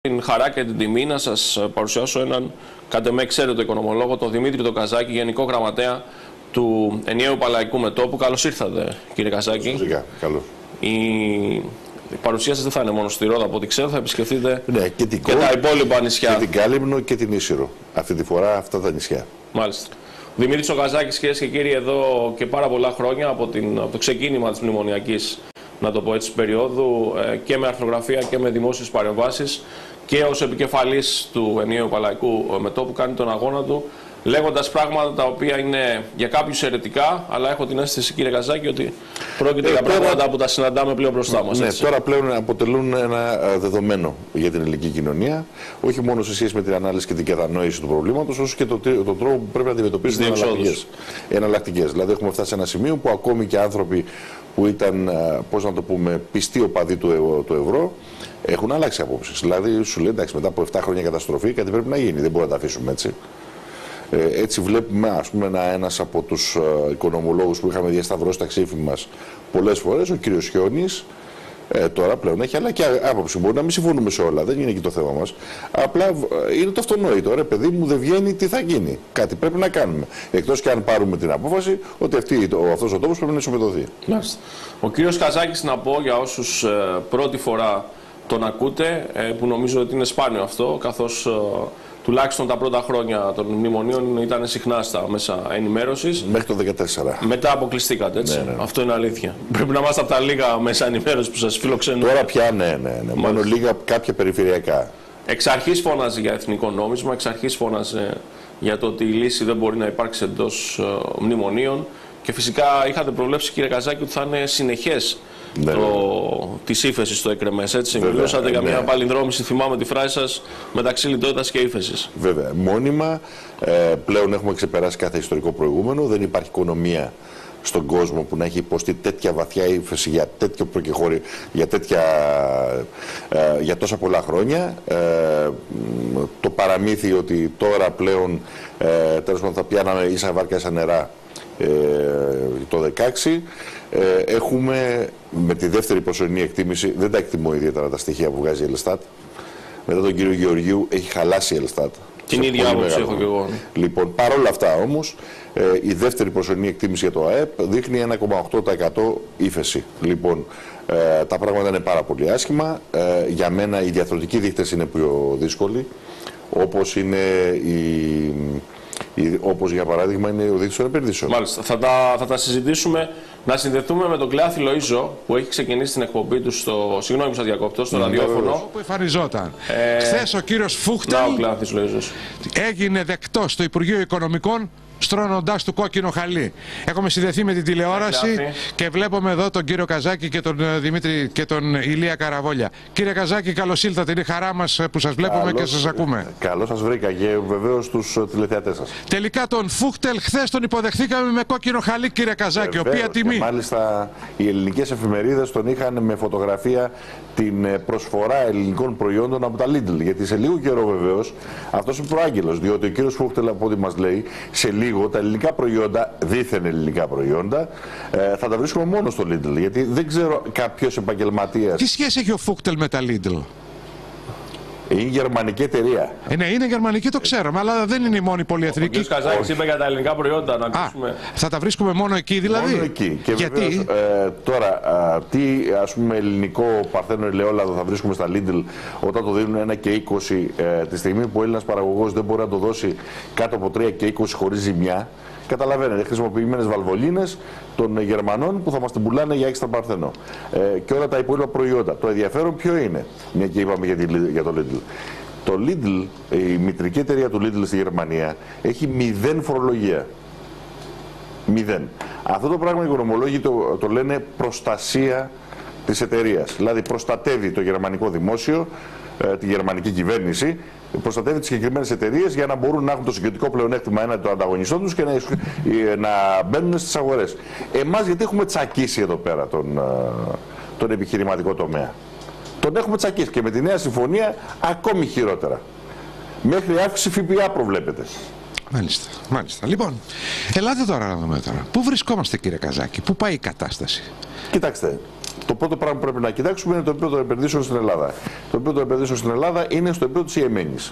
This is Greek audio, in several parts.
την χαρά και την τιμή να σας παρουσιάσω έναν, κατ' εμέ ξέρετε, οικονομολόγο, τον Δημήτρη τον Καζάκη, Γενικό Γραμματέα του Ενιαίου Παλαϊκού Μετώπου. Καλώς ήρθατε, κύριε Καζάκη. Καλώς. Η παρουσία σας δεν θα είναι μόνο στη Ρόδα, από ό,τι ξέρω, θα επισκεφτείτε και τα υπόλοιπα νησιά. Και την Κάλυμνο και την Ίσυρο. Αυτή τη φορά αυτά τα νησιά. Μάλιστα. Ο Δημήτρης ο Καζάκης, κυρίες και κύριοι, εδώ και πάρα πολλά χρόνια από το ξεκίνημα της μνημονιακής, να το πω έτσι, περίοδου, και με αρθρογραφία και με δημόσιες παρεμβάσεις, και ως επικεφαλής του Ενιαίου Παλαϊκού Μετώπου κάνει τον αγώνα του, λέγοντας πράγματα τα οποία είναι για κάποιους αιρετικά, αλλά έχω την αίσθηση, κύριε Καζάκη, ότι πρόκειται για πράγματα που τα συναντάμε πλέον μπροστά μας. Ναι, τώρα πλέον αποτελούν ένα δεδομένο για την ελληνική κοινωνία, όχι μόνο σε σχέση με την ανάλυση και την κατανόηση του προβλήματος, όσο και τον τρόπο που πρέπει να αντιμετωπίσουν εναλλακτικές. Δηλαδή, έχουμε φτάσει σε ένα σημείο που ακόμη και άνθρωποι που ήταν, πώς να το πούμε, πιστοί οπαδοί του ευρώ, έχουν αλλάξει απόψεις. Δηλαδή, σου λέει, εντάξει, μετά από 7 χρόνια καταστροφή, κάτι πρέπει να γίνει. Δεν μπορούμε να τα αφήσουμε έτσι. Έτσι βλέπουμε, ας πούμε, ένας από τους οικονομολόγους που είχαμε διασταυρώσει τα ξύφη μας πολλές φορές, ο κύριος Χιόνης, τώρα πλέον έχει αλλά και άποψη. Μπορεί να μην συμφωνούμε σε όλα, δεν είναι εκεί το θέμα μας. Απλά είναι το αυτονόητο. Ρε παιδί μου, δεν βγαίνει, τι θα γίνει. Κάτι πρέπει να κάνουμε. Εκτός και αν πάρουμε την απόφαση ότι αυτός ο τόπος πρέπει να ισοπεδωθεί. Ο κύριος Καζάκης, να πω για όσους πρώτη φορά τον ακούτε, που νομίζω ότι είναι σπάνιο αυτό, καθώς τουλάχιστον τα πρώτα χρόνια των μνημονίων ήταν συχνά στα μέσα ενημέρωσης. Μέχρι το 2014. Μετά αποκλειστήκατε, έτσι. Ναι. Αυτό είναι αλήθεια. Πρέπει να είμαστε από τα λίγα μέσα ενημέρωσης που σας φιλοξενούν. Τώρα πια ναι. Μόνο λίγα, κάποια περιφερειακά. Εξ αρχής φώναζε για εθνικό νόμισμα, εξ αρχής φώναζε για το ότι η λύση δεν μπορεί να υπάρξει εντός μνημονίων. Και φυσικά είχατε προβλέψει, κύριε Καζάκη, ότι θα είναι συνεχές της ύφεσης στο εκρεμές, έτσι. Μιλούσατε για μια παλινδρόμηση, θυμάμαι τη φράση σας, μεταξύ λιτότητας και ύφεσης. Βέβαια. Μόνιμα, πλέον έχουμε ξεπεράσει κάθε ιστορικό προηγούμενο. Δεν υπάρχει οικονομία στον κόσμο που να έχει υποστεί τέτοια βαθιά ύφεση για τέτοιο προκεχώρι, για τόσα πολλά χρόνια. Το παραμύθι ότι τώρα πλέον τέλος πάντων θα πιάναμε ίσα βάρκα σαν νερά το 2016, έχουμε με τη δεύτερη προσωρινή εκτίμηση, δεν τα εκτιμώ ιδιαίτερα τα στοιχεία που βγάζει η Ελστάτ. Μετά τον κύριο Γεωργίου έχει χαλάσει η Ελστάτ. Την ίδια άποψη έχω και εγώ. Λοιπόν, παρόλα αυτά όμως, η δεύτερη προσωρινή εκτίμηση για το ΑΕΠ δείχνει 1,8% ύφεση. Λοιπόν, τα πράγματα είναι πάρα πολύ άσχημα. Για μένα οι διαθροτικοί δείχτες είναι πιο δύσκολοι, όπως για παράδειγμα είναι ο δείκτης των επενδύσεων. Μάλιστα. Θα τα συζητήσουμε. Να συνδεθούμε με τον Κλεάθη Λοΐζο που έχει ξεκινήσει την εκπομπή του στο. Συγγνώμη που σας διακόπτω, στο ραδιόφωνο. Που εμφανιζόταν. Χθες ο κύριος Φούχτελ έγινε δεκτός στο Υπουργείο Οικονομικών, στρώνοντας του κόκκινο χαλί. Έχουμε συνδεθεί με την τηλεόραση και βλέπουμε εδώ τον κύριο Καζάκη και τον Δημήτρη και τον Ηλία Καραβόλια. Κύριε Καζάκη, καλώς ήλθατε. Είναι χαρά μας που σας βλέπουμε και σας ακούμε. Καλώς σας βρήκα και βεβαίως τους τηλεθεατές σας. Τελικά τον Φούχτελ χθες τον υποδεχθήκαμε με κόκκινο χαλί, κύριε Καζάκη. Οποία τιμή. Και μάλιστα οι ελληνικές εφημερίδες τον είχαν με φωτογραφία την προσφορά ελληνικών προϊόντων από τα Lidl. Γιατί σε λίγο καιρό βεβαίως αυτός είναι προάγγελος. Διότι ο κύριος Φούχτελ, από ό,τι μας λέει, σε λίγο τα ελληνικά προϊόντα, δίθεν ελληνικά προϊόντα, θα τα βρίσκουμε μόνο στο Lidl. Γιατί δεν ξέρω κάποιος επαγγελματίας. Τι σχέση έχει ο Φούχτελ με τα Lidl? Είναι γερμανική εταιρεία. Ναι, είναι γερμανική, το ξέραμε, αλλά δεν είναι η μόνη πολυεθνική. Ο κ. Καζάκης είπε για τα ελληνικά προϊόντα, να ακούσουμε. Θα τα βρίσκουμε μόνο εκεί, δηλαδή. Μόνο εκεί. Και γιατί? Βεβαίως, τώρα, τι ας πούμε ελληνικό παρθένο ελαιόλαδο θα βρίσκουμε στα Lidl όταν το δίνουν 1 και 20, τη στιγμή που ο Έλληνας παραγωγός δεν μπορεί να το δώσει κάτω από 3 και 20 χωρίς ζημιά. Καταλαβαίνετε, χρησιμοποιημένες βαλβολίνες των Γερμανών που θα μας την πουλάνε για έξτρα παρθένο. Και όλα τα υπόλοιπα προϊόντα. Το ενδιαφέρον ποιο είναι, μια και είπαμε για το Lidl. Το Lidl, η μητρική εταιρεία του Lidl στη Γερμανία, έχει 0 φορολογία. 0. Αυτό το πράγμα οι οικονομολόγοι το λένε προστασία της εταιρείας. Δηλαδή προστατεύει το γερμανικό δημόσιο, τη γερμανική κυβέρνηση, προστατεύει τις συγκεκριμένες εταιρείες για να μπορούν να έχουν το συγκριτικό πλεονέκτημα έναντι των ανταγωνιστών τους και να μπαίνουν στις αγορές. Εμάς γιατί έχουμε τσακίσει εδώ πέρα τον επιχειρηματικό τομέα. Τον έχουμε τσακίσει και με τη νέα συμφωνία ακόμη χειρότερα. Μέχρι αύξηση ΦΠΑ προβλέπεται. Μάλιστα, μάλιστα. Λοιπόν, ελάτε τώρα να δούμε τώρα. Πού βρισκόμαστε, κύριε Καζάκη, πού πάει η κατάσταση? Κοιτάξτε, Το πρώτο πράγμα που πρέπει να κοιτάξουμε είναι το επίπεδο των επενδύσεων στην Ελλάδα. Το επίπεδο των επενδύσεων στην Ελλάδα είναι στο επίπεδο της Ιεμένης.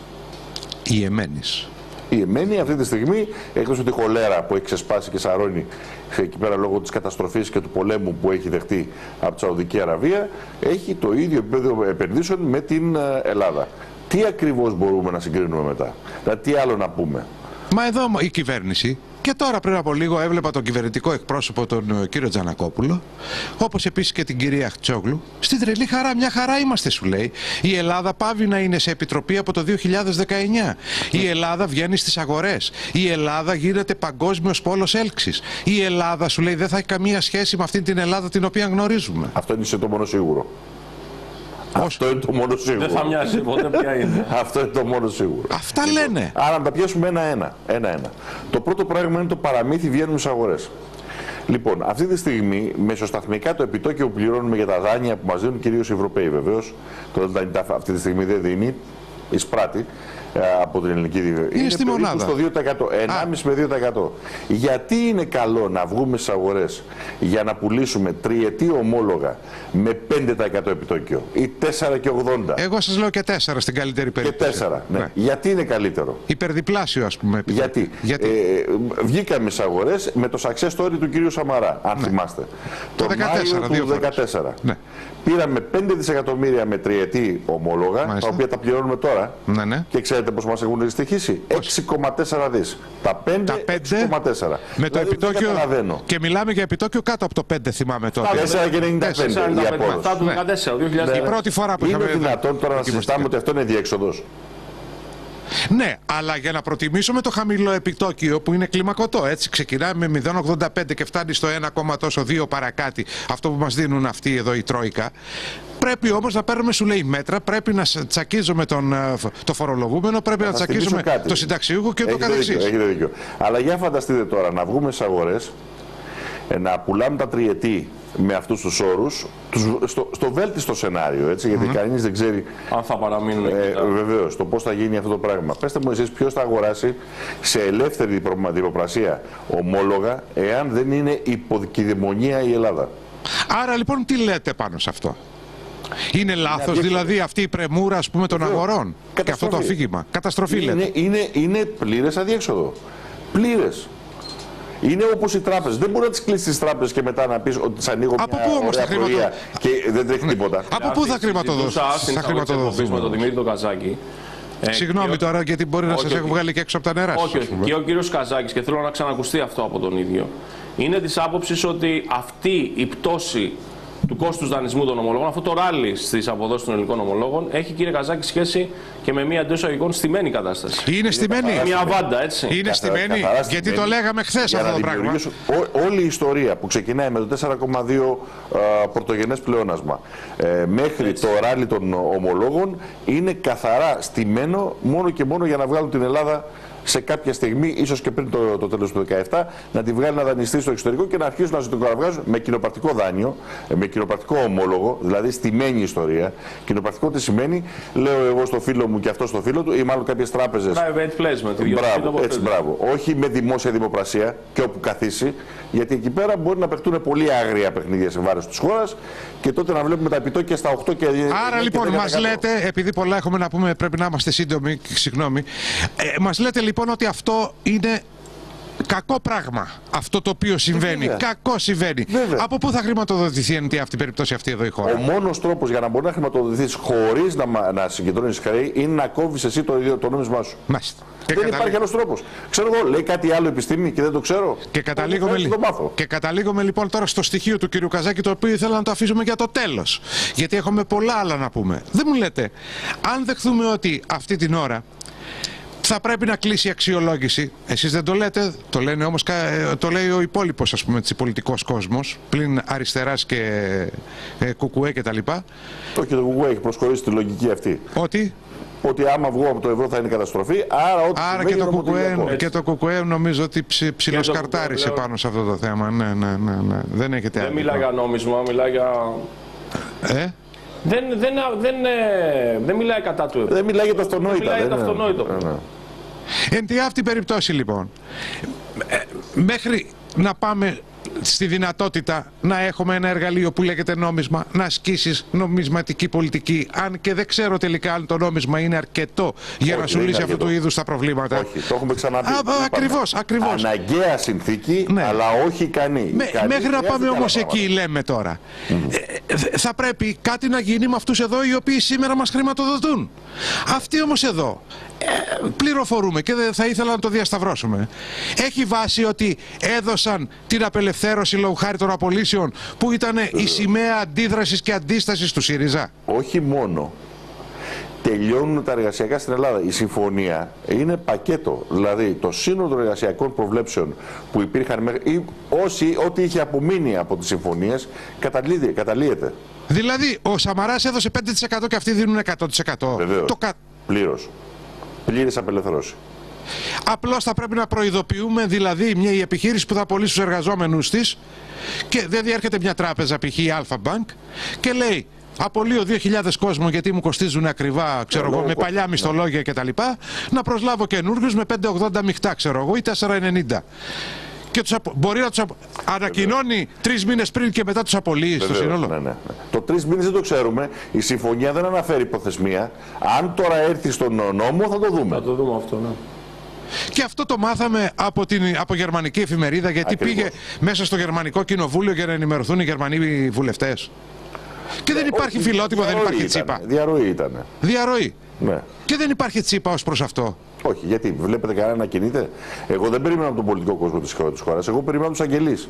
Η Ιεμένη αυτή τη στιγμή, εκτός ότι η χολέρα που έχει ξεσπάσει και σαρώνει εκεί πέρα λόγω της καταστροφής και του πολέμου που έχει δεχτεί από τη Σαουδική Αραβία, έχει το ίδιο επίπεδο επενδύσεων με την Ελλάδα. Τι ακριβώς μπορούμε να συγκρίνουμε μετά, δηλαδή τι άλλο να πούμε? Μα εδώ η κυβέρνηση, και τώρα πριν από λίγο έβλεπα τον κυβερνητικό εκπρόσωπο τον κύριο Τζανακόπουλο, όπως επίσης και την κυρία Χτσόγλου, στην τρελή χαρά, μια χαρά είμαστε σου λέει. Η Ελλάδα πάβει να είναι σε επιτροπή από το 2019. Η Ελλάδα βγαίνει στις αγορές. Η Ελλάδα γίνεται παγκόσμιος πόλος έλξης. Η Ελλάδα σου λέει δεν θα έχει καμία σχέση με αυτή την Ελλάδα την οποία γνωρίζουμε. Αυτό είναι το μόνο σίγουρο. Αυτό είναι το μόνο σίγουρο. Δεν θα μοιάζει ποτέ ποια είναι. Αυτό είναι το μόνο σίγουρο. Αυτά λένε. Άρα να τα πιάσουμε ένα-ένα. Το πρώτο πράγμα είναι το παραμύθι βγαίνουν στις αγορές. Λοιπόν, αυτή τη στιγμή μεσοσταθμικά το επιτόκιο που πληρώνουμε για τα δάνεια που μας δίνουν κυρίως οι Ευρωπαίοι βεβαίως, το ΔΝΤ αυτή τη στιγμή δεν δίνει, εισπράττει από την ελληνική διοίκηση. Είναι στη μονάδα. Στο 2%, 1,5 με 2%. Γιατί είναι καλό να βγούμε στις αγορές για να πουλήσουμε τριετή ομόλογα με 5% επιτόκιο ή 4,80? Εγώ σας λέω και 4 στην καλύτερη περίπτωση. Και 4, ναι. Γιατί είναι καλύτερο? Υπερδιπλάσιο ας πούμε. Γιατί? Βγήκαμε στις αγορές με το success story του κυρίου Σαμαρά, αν θυμάστε. Το 14, Μάιο του 2014. Ναι. Πήραμε 5 δισεκατομμύρια με τριετή ομόλογα, τα οποία τα πληρώνουμε τώρα. Ναι. Και ξέρετε πώς μας έχουν στοιχήσει? 6,4 δις. Τα 5, 6,4. Με το επιτόκιο. Και μιλάμε για επιτόκιο κάτω από το 5, θυμάμαι τότε. 4,95 η απόδοση. Η πρώτη φορά που είχαμε. Είναι δυνατόν τώρα να συζητάμε ότι αυτό είναι διέξοδος? Ναι, αλλά για να προτιμήσουμε το χαμηλό επιτόκιο που είναι κλιμακωτό, έτσι ξεκινάμε με 0,85 και φτάνει στο 1,2 παρακάτι, αυτό που μας δίνουν αυτοί εδώ η Τρόικα. Πρέπει όμως να παίρνουμε, σου λέει, μέτρα, πρέπει να τσακίζουμε το φορολογούμενο, πρέπει να τσακίζουμε το συνταξιούχο και το καθεξής. Έχετε δίκιο. Αλλά για φανταστείτε τώρα να βγούμε στις αγορές, να πουλάμε τα τριετή με αυτούς τους όρους, στο βέλτιστο σενάριο, έτσι, γιατί κανείς δεν ξέρει αν θα παραμείνουν βεβαίως το πώς θα γίνει αυτό το πράγμα. Πέστε μου εσείς ποιος θα αγοράσει σε ελεύθερη δημοπρασία ομόλογα εάν δεν είναι υποκειδαιμονία η Ελλάδα? Άρα λοιπόν τι λέτε πάνω σε αυτό? Είναι λάθος δηλαδή αυτή η πρεμούρα ας πούμε των αγορών και αυτό το αφήγημα? Καταστροφή λέτε? Είναι πλήρες αδιέξοδο. Πλήρες. Είναι όπως οι τράπεζες. Δεν μπορεί να τις κλείσεις τις τράπεζες και μετά να πεις ότι τις ανοίγω μια ωραία πορεία και δεν τρέχει τίποτα. Από πού θα χρηματοδοτήσουμε? Με τον Δημήτρη τον Καζάκη. Συγγνώμη τώρα, γιατί μπορεί να σας έχω βγάλει και έξω από τα νερά σας. Όχι. Και ο κύριος Καζάκης, και θέλω να ξανακουστεί αυτό από τον ίδιο, είναι της άποψης ότι αυτή η πτώση του κόστους δανεισμού των ομολόγων, αυτό το ράλι στις αποδόσεις των ελληνικών ομολόγων, έχει, κύριε Καζάκη, σχέση και με μια εντός εισαγωγικών στημένη κατάσταση. Είναι στημένη. Μια βάντα, έτσι. Είναι στημένη, γιατί το λέγαμε χθες αυτό το πράγμα. Όλη η ιστορία που ξεκινάει με το 4,2 πρωτογενές πλεόνασμα μέχρι το ράλι των ομολόγων είναι καθαρά στημένο μόνο και μόνο για να βγάλουν την Ελλάδα σε κάποια στιγμή, ίσως και πριν το τέλος του 2017, να τη βγάλει να δανειστεί στο εξωτερικό και να αρχίσουν να ζητοκαταβγάζουν με κοινοπρακτικό δάνειο, με κοινοπρακτικό ομόλογο, δηλαδή στημένη ιστορία. Κοινοπρακτικό τι σημαίνει? Λέω εγώ στο φίλο μου και αυτό στο φίλο του, ή μάλλον κάποιες τράπεζες. Private placement. Μπράβο. Όχι με δημόσια δημοπρασία και όπου καθίσει, γιατί εκεί πέρα μπορεί να παιχτούν πολύ άγρια παιχνίδια σε βάρος της χώρας και τότε να βλέπουμε τα επιτόκια στα 8 και 10. Άρα λοιπόν μας λέτε, επειδή πολλά έχουμε να πούμε, πρέπει να είμαστε σύντομοι, συγγνώμη, μας λέτε λοιπόν ότι αυτό είναι κακό πράγμα, αυτό το οποίο συμβαίνει. Κακό συμβαίνει. Βέβαια. Από πού θα χρηματοδοτηθεί εν αυτή η περίπτωση αυτή εδώ η χώρα? Ο μόνος τρόπος για να μπορεί να χρηματοδοτηθείς χωρίς να συγκεντρώνεις χρέη είναι να κόβεις εσύ το νόμισμά σου. Μάλιστα. Δεν υπάρχει άλλος τρόπος. Ξέρω εγώ, λέει κάτι άλλο επιστήμη και δεν το ξέρω. Και καταλήγουμε λοιπόν τώρα στο στοιχείο του κ. Καζάκη, το οποίο ήθελα να το αφήσουμε για το τέλος. Γιατί έχουμε πολλά άλλα να πούμε. Δεν μου λέτε, αν δεχθούμε ότι αυτή την ώρα θα πρέπει να κλείσει η αξιολόγηση. Εσείς δεν το λέτε, το λένε όμως, το λέει ο υπόλοιπος, ας πούμε, της πολιτικός κόσμος, πλην αριστεράς και κουκουέ και τα λοιπά. Όχι, το κουκουέ έχει προσχωρήσει τη λογική αυτή. Ότι άμα βγω από το ευρώ θα είναι καταστροφή, άρα και το κουκουέ νομίζω ότι ψιλοσκαρτάρισε πάνω σε αυτό το θέμα. Ναι. Δεν έχετε άδικο. Δεν μιλάει για νόμισμα, μιλάει για... Δεν μιλάει κατά του ευρώ. Δεν μιλάει για το αυτονόητο. Εν τη αυτή περιπτώσει λοιπόν, μέχρι να πάμε στη δυνατότητα να έχουμε ένα εργαλείο που λέγεται νόμισμα, να ασκήσεις νομισματική πολιτική, αν και δεν ξέρω τελικά αν το νόμισμα είναι αρκετό για να σου λύσει αυτού του είδους τα προβλήματα. Όχι, το έχουμε ξαναπεί. Ακριβώς. Αναγκαία συνθήκη, ναι, αλλά όχι ικανή. Μέχρι να πάμε όμως εκεί, λέμε τώρα. Θα πρέπει κάτι να γίνει με αυτούς εδώ οι οποίοι σήμερα μας χρηματοδοτούν. Αυτοί όμως εδώ πληροφορούμε και θα ήθελα να το διασταυρώσουμε. Έχει βάση ότι έδωσαν την απελευθέρωση λόγω χάρη των απολύσεων που ήταν η σημαία αντίδρασης και αντίστασης του ΣΥΡΙΖΑ. Όχι μόνο. Τελειώνουν τα εργασιακά στην Ελλάδα. Η συμφωνία είναι πακέτο. Δηλαδή το σύνολο των εργασιακών προβλέψεων που υπήρχαν ή ό,τι είχε απομείνει από τις συμφωνίες καταλύεται. Δηλαδή ο Σαμαράς έδωσε 5% και αυτοί δίνουν 100%. Βεβαίως. Πλήρως. Πλήρης απελευθέρωση. Απλώς θα πρέπει να προειδοποιούμε, δηλαδή η επιχείρηση που θα απολύσει τους εργαζόμενους της και δεν διέρχεται μια τράπεζα, π.χ. η Αλφα Bank, και λέει απολύω 2.000 κόσμο γιατί μου κοστίζουν ακριβά, ξέρω εγώ, με παλιά μισθολόγια κτλ. Να προσλάβω καινούργιους με 5,80 μειχτά, ξέρω εγώ, ή 4,90. Και μπορεί να τους ανακοινώνει 3 μήνες πριν και μετά τους απολύει στο σύνολο. Ναι. Το 3 μήνες δεν το ξέρουμε. Η συμφωνία δεν αναφέρει υποθεσμία. Αν τώρα έρθει στον νόμο θα το δούμε. Θα το δούμε αυτό, ναι. Και αυτό το μάθαμε από γερμανική εφημερίδα, γιατί πήγε μέσα στο γερμανικό κοινοβούλιο για να ενημερωθούν οι Γερμανοί βουλευτές. Και δεν υπάρχει φιλότιμο, δεν υπάρχει τσίπα. Διαρροή ήταν. Διαρροή. Ναι. Και δεν υπάρχει τσίπα ως προς αυτό. Όχι, γιατί βλέπετε κανένα να κινείται. Εγώ δεν περίμενα από τον πολιτικό κόσμο της χώρας. Εγώ περίμενα τους αγγελείς.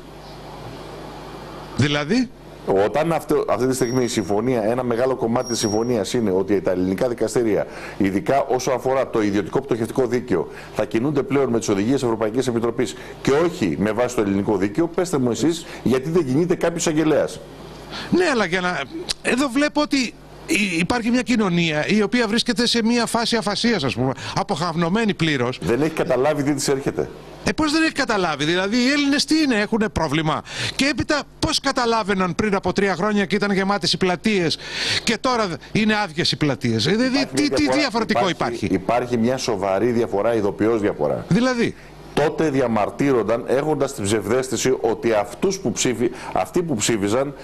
Δηλαδή. Όταν αυτή τη στιγμή η συμφωνία, ένα μεγάλο κομμάτι της συμφωνίας είναι ότι τα ελληνικά δικαστήρια, ειδικά όσο αφορά το ιδιωτικό πτωχευτικό δίκαιο, θα κινούνται πλέον με τις οδηγίες Ευρωπαϊκής Επιτροπής και όχι με βάση το ελληνικό δίκαιο, πέστε μου εσείς γιατί δεν κινείται κάποιος αγγελέας. Ναι, αλλά εδώ βλέπω ότι υπάρχει μια κοινωνία η οποία βρίσκεται σε μια φάση αφασίας, ας πούμε, αποχαυνομένη πλήρως. Δεν έχει καταλάβει τι της έρχεται. Πώς δεν έχει καταλάβει, δηλαδή οι Έλληνες τι είναι, έχουν πρόβλημα. Και έπειτα πώς καταλάβαιναν πριν από 3 χρόνια και ήταν γεμάτες οι πλατείες και τώρα είναι άδειες οι πλατείες. Δηλαδή τι διαφορετικό υπάρχει. Υπάρχει μια σοβαρή διαφορά, ειδοποιώς διαφορά. Δηλαδή. Τότε διαμαρτύρονταν έχοντας την ψευδαίσθηση ότι αυτοί που ψήφιζαν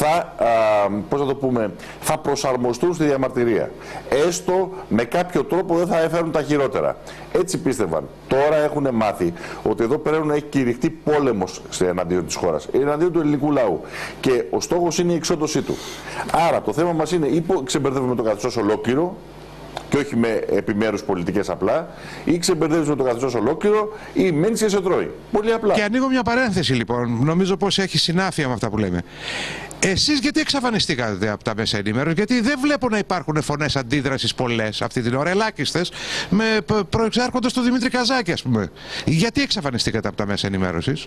θα προσαρμοστούν στη διαμαρτυρία. Έστω με κάποιο τρόπο δεν θα έφερουν τα χειρότερα. Έτσι πίστευαν. Τώρα έχουν μάθει ότι εδώ πέρα έχει κηρυχτεί πόλεμος εναντίον της χώρας, εναντίον του ελληνικού λαού. Και ο στόχος είναι η εξόντωσή του. Άρα το θέμα μας είναι ή ξεμπερδεύουμε το καθεστώς ολόκληρο, και όχι με επιμέρους πολιτικές απλά, ή ξεμπερδεύεις με το καθεστώς ολόκληρο ή μένεις και σε τρώει. Πολύ απλά. Και ανοίγω μια παρένθεση λοιπόν, νομίζω πως έχει συνάφεια με αυτά που λέμε. Εσείς γιατί εξαφανιστήκατε από τα μέσα ενημέρωσης, γιατί δεν βλέπω να υπάρχουν φωνές αντίδρασης πολλές αυτή την ώρα, ελάχιστες, με προεξάρχοντας τον Δημήτρη Καζάκη, ας πούμε. Γιατί εξαφανιστήκατε από τα μέσα ενημέρωσης?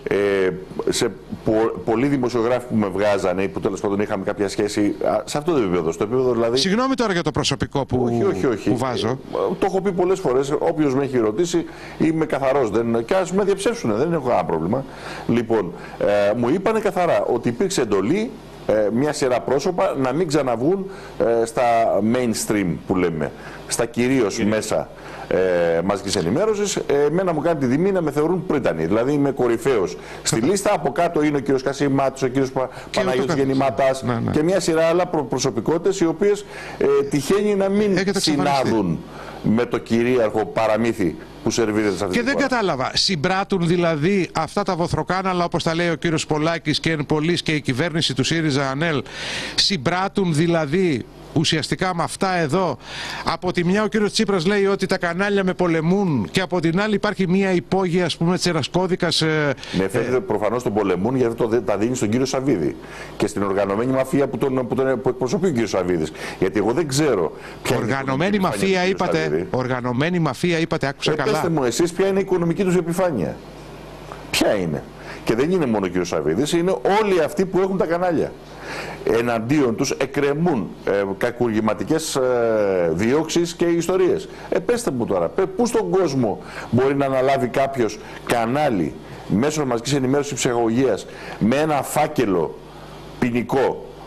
Πολλοί δημοσιογράφοι που με βγάζανε ή που τέλος πάντων είχαμε κάποια σχέση σε αυτό το επίπεδο. Στο επίπεδο δηλαδή... Συγγνώμη τώρα για το προσωπικό που, όχι. που βάζω. Το έχω πει πολλές φορές. Όποιος με έχει ρωτήσει, είμαι καθαρός. Και ας με διαψεύσουν, δεν έχω κανένα πρόβλημα. Λοιπόν, μου είπανε καθαρά ότι υπήρξε εντολή μια σειρά πρόσωπα να μην ξαναβγούν στα mainstream που λέμε, στα κυρίως μέσα μαζικής ενημέρωσης. Εμένα μου κάνει τη τιμή να με θεωρούν πρίτανη. Δηλαδή είμαι κορυφαίος στη λίστα. Από κάτω είναι ο κύριος Κασιμάτης, ο κύριος Παναγιώτης Γεννηματάς και μια σειρά άλλα προσωπικότητες οι οποίες τυχαίνει να μην συνάδουν με το κυρίαρχο παραμύθι που σερβίρεται σε αυτή. Και δεν κατάλαβα. Συμπράττουν δηλαδή αυτά τα βοθροκάναλα, όπως τα λέει ο κύριος Πολάκης και εν πολλής και η κυβέρνηση του ΣΥΡΙΖΑ ΑΝΕΛ, συμπράττουν δηλαδή ουσιαστικά με αυτά εδώ? Από τη μια ο κύριος Τσίπρας λέει ότι τα κανάλια με πολεμούν και από την άλλη υπάρχει μια υπόγεια, ας πούμε, ένας κώδικας. Με φαίνεται προφανώς τον πολεμούν γιατί τα δίνει στον κύριο Σαββίδη και στην οργανωμένη μαφία που εκπροσωπεί ο κύριος Σαββίδης. Γιατί εγώ δεν ξέρω ποια οργανωμένη μαφία είπατε. Οργανωμένη μαφία είπατε, άκουσα καλά. Πέστε μου εσείς ποια είναι η οικονομική τους επιφάνεια. Ποια είναι? Και δεν είναι μόνο ο κύριος Σαββίδης, είναι όλοι αυτοί που έχουν τα κανάλια. Εναντίον τους εκκρεμούν κακουργηματικές διώξεις και ιστορίες. Πέστε μου τώρα, πού στον κόσμο μπορεί να αναλάβει κάποιος κανάλι μέσω μαζικής ενημέρωσης ψυχαγωγίας με ένα φάκελο ποινικό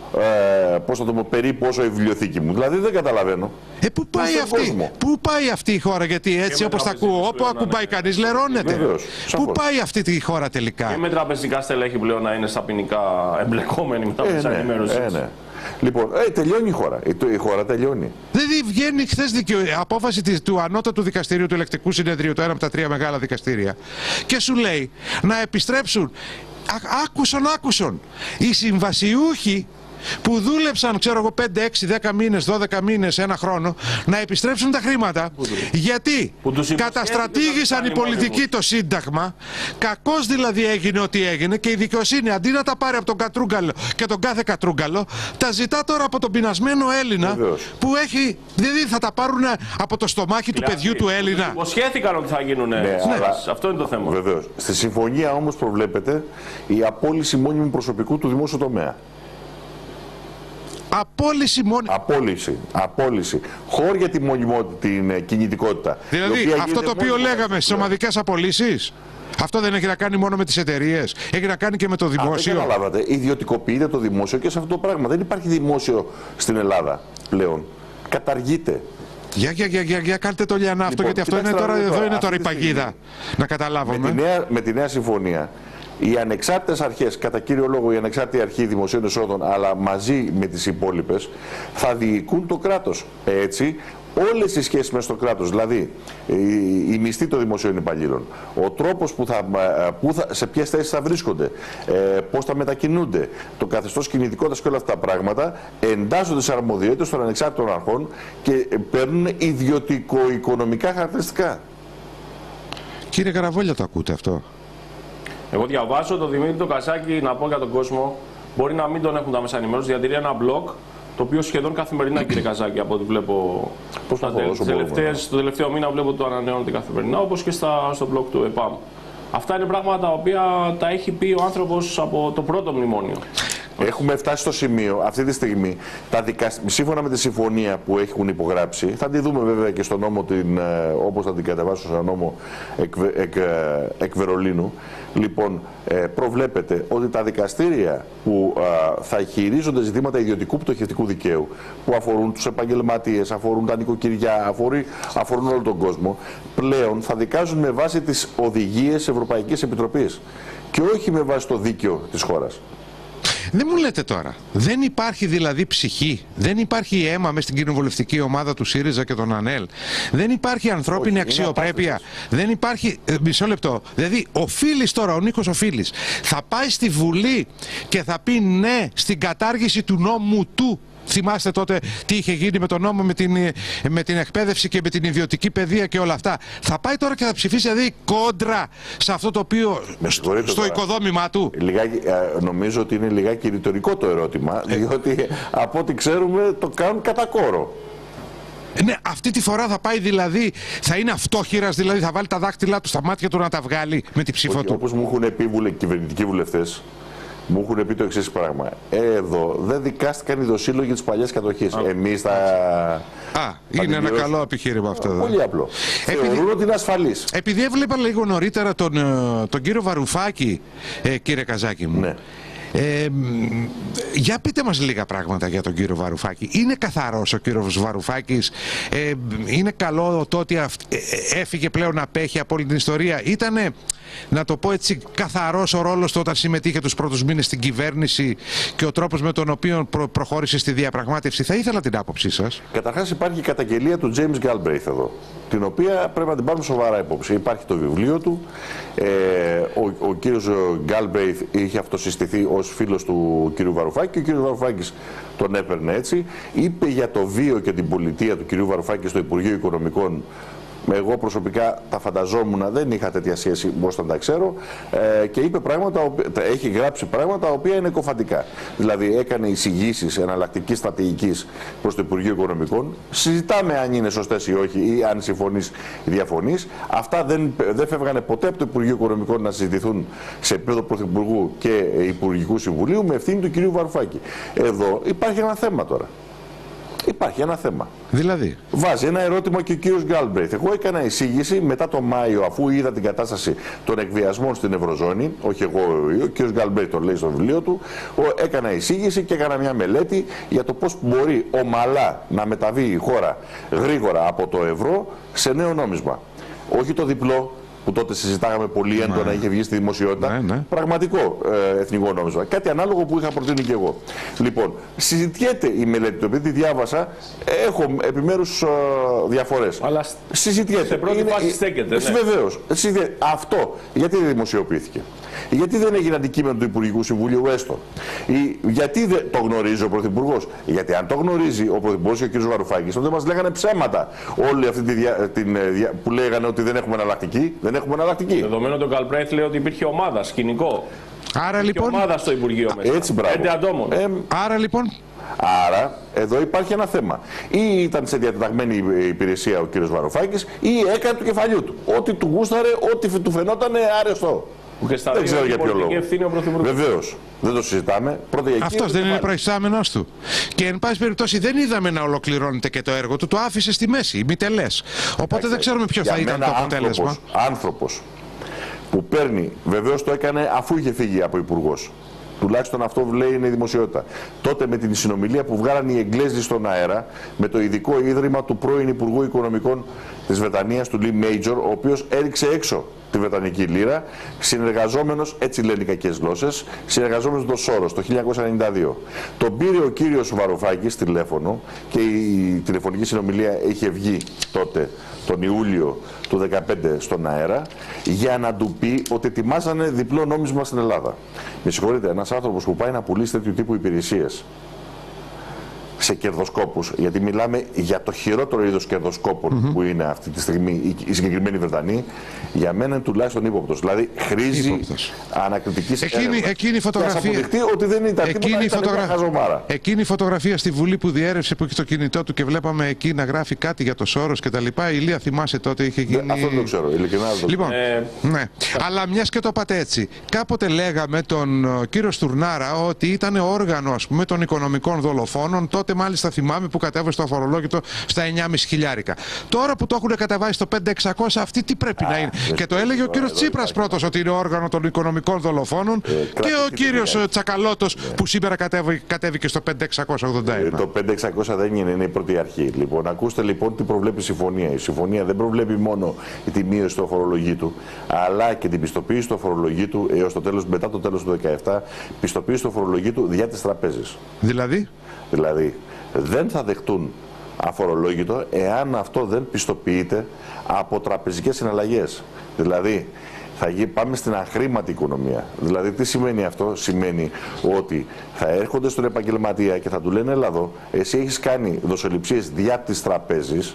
πώς θα το πω, περίπου όσο η βιβλιοθήκη μου. Δηλαδή δεν καταλαβαίνω. Πού πάει αυτή η χώρα, γιατί έτσι όπως τα ακούω, όπου ακουμπάει κανείς λερώνεται. Βεβαίως, πού πάει αυτή η χώρα τελικά. Και με τραπεζικά στελέχη πλέον να είναι στα ποινικά εμπλεκόμενοι με τα μέσα ενημέρωσης. Ναι. Λοιπόν, τελειώνει η χώρα. Η χώρα τελειώνει. Δηλαδή βγαίνει χθες απόφαση του ανώτατου δικαστηρίου του Ελεκτικού Συνεδρίου, το ένα από τα 3 μεγάλα δικαστήρια, και σου λέει να επιστρέψουν, άκουσον, οι συμβασιούχοι που δούλεψαν, ξέρω εγώ, 5, 6, 10 μήνες, 12 μήνες, ένα χρόνο, να επιστρέψουν τα χρήματα. Γιατί καταστρατήγησαν οι πολιτικοί το Σύνταγμα, κακώς δηλαδή έγινε ό,τι έγινε, και η δικαιοσύνη αντί να τα πάρει από τον Κατρούγκαλο και τον κάθε Κατρούγκαλο, τα ζητά τώρα από τον πεινασμένο Έλληνα. Βεβαίως. Που έχει, δηλαδή θα τα πάρουν από το στομάχι του παιδιού του Έλληνα. Υποσχέθηκαν ότι θα γίνουν. Αυτό είναι το θέμα. Βεβαίως. Στη συμφωνία όμως προβλέπεται η απόλυση μόνιμου προσωπικού του δημόσιου τομέα. Απόλυση. Χώρια τη την κινητικότητα. Δηλαδή αυτό το οποίο λέγαμε στις ομαδικές απολύσεις, αυτό δεν έχει να κάνει μόνο με τις εταιρείες, έχει να κάνει και με το δημόσιο. Δεν καταλάβατε, ιδιωτικοποιείται το δημόσιο και σε αυτό το πράγμα. Δεν υπάρχει δημόσιο στην Ελλάδα πλέον. Καταργείται. Για κάντε το Λιανά αυτό, γιατί αυτό είναι τώρα, εδώ είναι τώρα η παγίδα. Να καταλάβουμε. Με τη νέα συμφωνία, οι ανεξάρτητες αρχές, κατά κύριο λόγο η ανεξάρτητη αρχή δημοσίων εσόδων, αλλά μαζί με τις υπόλοιπες, θα διοικούν το κράτος. Έτσι, όλες οι σχέσεις μέσα στο κράτος, δηλαδή η μισθή των δημοσίων υπαλλήλων, ο τρόπος σε ποιες θέσεις θα βρίσκονται, πώς θα μετακινούνται, το καθεστώς κινητικότητας και όλα αυτά τα πράγματα, εντάσσονται σε αρμοδιότητες των ανεξάρτητων αρχών και παίρνουν ιδιωτικο-οικονομικά χαρακτηριστικά. Κύριε Καραβόλια, το ακούτε αυτό? Εγώ διαβάζω τον Δημήτρη τον Καζάκη, να πω για τον κόσμο, μπορεί να μην τον έχουν τα μέσα ενημέρωσης, διατηρεί ένα blog το οποίο σχεδόν καθημερινά, κύριε Καζάκη, από ό,τι βλέπω το τελευταίο μήνα βλέπω το ανανεώνεται καθημερινά, όπως και στο blog του ΕΠΑΜ. Αυτά είναι πράγματα τα οποία τα έχει πει ο άνθρωπος από το πρώτο μνημόνιο. Έχουμε φτάσει στο σημείο αυτή τη στιγμή, σύμφωνα με τη συμφωνία που έχουν υπογράψει, θα τη δούμε βέβαια και στο νόμο, όπως θα την κατεβάσω στο νόμο εκ Βερολίνου. Λοιπόν, προβλέπεται ότι τα δικαστήρια που θα χειρίζονται ζητήματα ιδιωτικού πτωχευτικού δικαίου, που αφορούν τους επαγγελματίες, αφορούν τα νοικοκυριά, αφορούν όλο τον κόσμο, πλέον θα δικάζουν με βάση τις οδηγίες Ευρωπαϊκής Επιτροπής και όχι με βάση το δίκαιο της χώρας. Δεν μου λέτε τώρα, δεν υπάρχει δηλαδή ψυχή, δεν υπάρχει αίμα μες στην κοινοβουλευτική ομάδα του ΣΥΡΙΖΑ και των ΑΝΕΛ, δεν υπάρχει ανθρώπινη αξιοπρέπεια, δεν υπάρχει, μισό λεπτό, δηλαδή ο Φίλης τώρα, ο Νίκος ο Φίλης, θα πάει στη Βουλή και θα πει ναι στην κατάργηση του νόμου του. Θυμάστε τότε τι είχε γίνει με τον νόμο, με την εκπαίδευση και με την ιδιωτική παιδεία και όλα αυτά. Θα πάει τώρα και θα ψηφίσει δηλαδή κόντρα σε αυτό το οποίο στο οικοδόμημά του. Νομίζω ότι είναι λιγάκι ρητορικό το ερώτημα, διότι από ό,τι ξέρουμε το κάνουν κατά κόρο. Ναι, αυτή τη φορά θα πάει δηλαδή, θα είναι αυτόχειρας, δηλαδή θα βάλει τα δάχτυλά του στα μάτια του να τα βγάλει με την ψήφο του. Όπως μου έχουν πει κυβερνητικοί βουλευτές, μου έχουν πει το εξής πράγμα. Εδώ δεν δικάστηκαν οι δοσύλλογοι της παλιάς κατοχής. Εμείς θα... είναι ένα καλό επιχείρημα αυτό εδώ. Πολύ απλό. Θεωρούν ότι είναι ασφαλής. Επειδή έβλεπα λίγο νωρίτερα τον κύριο Βαρουφάκη, κύριε Καζάκη μου. Ναι. Για πείτε μας λίγα πράγματα για τον κύριο Βαρουφάκη. Είναι καθαρός ο κύριος Βαρουφάκης? Είναι καλό το ότι έφυγε πλέον, απέχει από όλη την ιστορία? Ήτανε, να το πω έτσι, καθαρός ο ρόλος του όταν συμμετείχε τους πρώτους μήνες στην κυβέρνηση και ο τρόπος με τον οποίο προχώρησε στη διαπραγμάτευση? Θα ήθελα την άποψή σας. Καταρχάς υπάρχει η καταγγελία του James Galbraith εδώ, την οποία πρέπει να την πάρουμε σοβαρά υπόψη. Υπάρχει το βιβλίο του. Ο κύριος Galbraith είχε αυτοσυστηθεί ως φίλος του κύριου Βαρουφάκη και ο κύριος Βαρουφάκης τον έπαιρνε έτσι. Είπε για το βίο και την πολιτεία του κυρίου Βαρουφάκη στο Υπουργείο Οικονομικών. Εγώ προσωπικά τα φανταζόμουν, δεν είχα τέτοια σχέση ώστε να τα ξέρω, και είπε πράγματα, έχει γράψει πράγματα τα οποία είναι κοφαντικά. Δηλαδή έκανε εισηγήσεις εναλλακτικής στρατηγικής προς το Υπουργείο Οικονομικών. Συζητάμε αν είναι σωστές ή όχι, ή αν συμφωνείς ή διαφωνείς. Αυτά δεν φεύγανε ποτέ από το Υπουργείο Οικονομικών να συζητηθούν σε επίπεδο Πρωθυπουργού και Υπουργικού Συμβουλίου με ευθύνη του κυρίου Βαρουφάκη. Εδώ υπάρχει ένα θέμα τώρα. Υπάρχει ένα θέμα. Δηλαδή. Βάζει ένα ερώτημα και ο κύριος Γκάλμπρεϊθ. Εγώ έκανα εισήγηση μετά το Μάιο, αφού είδα την κατάσταση των εκβιασμών στην Ευρωζώνη. Όχι εγώ, ο κύριος Γκάλμπρεϊθ το λέει στο βιβλίο του. Έκανα εισήγηση και έκανα μια μελέτη για το πώς μπορεί ομαλά να μεταβεί η χώρα γρήγορα από το ευρώ σε νέο νόμισμα. Όχι το διπλό, που τότε συζητάγαμε πολύ έντονα, είχε βγει στη δημοσιότητα. Πραγματικό εθνικό νόμισμα. Κάτι ανάλογο που είχα προτείνει και εγώ. Λοιπόν, συζητιέται η μελέτη του, επειδή τη διάβασα, έχω επιμέρους διαφορές. Αλλά συζητιέται. Σε πρώτη φάση στέκεται. Ναι. Βεβαίως. Αυτό γιατί δεν δημοσιοποιήθηκε? Γιατί δεν έγινε αντικείμενο του Υπουργικού Συμβουλίου έστω? Γιατί δεν το γνωρίζει ο Πρωθυπουργός? Γιατί αν το γνωρίζει ο Πρωθυπουργός και ο κ. Βαρουφάκης, τότε μας λέγανε ψέματα όλη αυτή που λέγανε ότι δεν έχουμε εναλλακτική. Δεν έχουμε εναλλακτική. Δεδομένου ότι ο Γκάλμπρεϊθ λέει ότι υπήρχε ομάδα, σκηνικό. Άρα λοιπόν. Ομάδα στο Υπουργείο μέσα. Έτσι, μπράβο. 5 ατόμων. Άρα λοιπόν. Άρα εδώ υπάρχει ένα θέμα. Ή ήταν σε διατεταγμένη υπηρεσία ο κ. Βαρουφάκης, ή έκανε του κεφαλιού του. Ό,τι του γούσταρε, ό,τι του φαινόταν άρεστο. Δεν ξέρω για ποιο λόγο. Βεβαίως. Δεν το συζητάμε. Αυτός δεν είναι προϊστάμενος του. Και εν πάση περιπτώσει δεν είδαμε να ολοκληρώνεται και το έργο του. Το άφησε στη μέση, ημιτελές. Οπότε δεν ξέρουμε ποιο θα ήταν το αποτέλεσμα. Άνθρωπος που παίρνει, βεβαίως το έκανε αφού είχε φύγει από υπουργός. Τουλάχιστον αυτό λέει είναι η δημοσιότητα. Τότε με την συνομιλία που βγάλαν οι Εγγλέζοι στον αέρα με το ειδικό ίδρυμα του πρώην Υπουργού Οικονομικών της Βρετανίας, του Λι Μέιτζορ, ο οποίος έριξε έξω τη Βρετανική λίρα, συνεργαζόμενος, έτσι λένε οι κακές γλώσσες, συνεργαζόμενος με τον Σόρος το 1992. Τον πήρε ο κύριος Βαρουφάκης τηλέφωνο και η τηλεφωνική συνομιλία είχε βγει τότε τον Ιούλιο του 2015 στον αέρα, για να του πει ότι ετοιμάζανε διπλό νόμισμα στην Ελλάδα. Με συγχωρείτε, ένας άνθρωπος που πάει να πουλήσει τέτοιου τύπου υπηρεσίες σε κερδοσκόπους, γιατί μιλάμε για το χειρότερο είδος κερδοσκόπων που είναι αυτή τη στιγμή οι συγκεκριμένοι Βρετανοί, για μένα είναι τουλάχιστον ύποπτος. Δηλαδή χρήζει ανακριτικής έρευνας. Εκείνη η φωτογραφία. Και ας αποδειχτεί ότι δεν ήταν τίποτα, ήταν μια χαζομάρα. Εκείνη η φωτογραφία στη Βουλή που διέρευσε, που είχε το κινητό του και βλέπαμε εκεί να γράφει κάτι για το Σόρος και τα λοιπά. Η Ηλία θυμάσαι τότε είχε γίνει. Αυτό δεν το ξέρω. Ειλικρινά δεν το ξέρω. Λοιπόν, ναι. Αλλά μιας και το είπατε έτσι, κάποτε λέγαμε τον κύριο Στουρνάρα ότι ήταν όργανο, ας πούμε, των οικονομικών δολοφόνων. Τότε μάλιστα θυμάμαι που κατέβασε το αφορολόγητο στα 9.500. Τώρα που το έχουν κατεβάσει στο 5.600, αυτή τι πρέπει να είναι? Και το έλεγε ο κύριος Τσίπρας πρώτος ότι είναι όργανο των οικονομικών δολοφόνων και ο κύριος Τσακαλώτος που σήμερα κατέβηκε στο 5.681. Το 5.600 δεν είναι η πρώτη αρχή. Λοιπόν, ακούστε λοιπόν τι προβλέπει η συμφωνία. Η συμφωνία δεν προβλέπει μόνο τη μείωση του αφορολογήτου, αλλά και την πιστοποίηση του αφορολογήτου έως το τέλος, μετά το τέλος του 2017, πιστοποίηση του αφορολογήτου δια της τραπέζης. Δηλαδή, δεν θα δεχτούν αφορολόγητο εάν αυτό δεν πιστοποιείται από τραπεζικές συναλλαγές. Δηλαδή, πάμε στην αχρήματη οικονομία. Δηλαδή, τι σημαίνει αυτό? Σημαίνει ότι θα έρχονται στον επαγγελματία και θα του λένε: Ελλάδο, εσύ έχεις κάνει δοσοληψίες δια της τραπέζης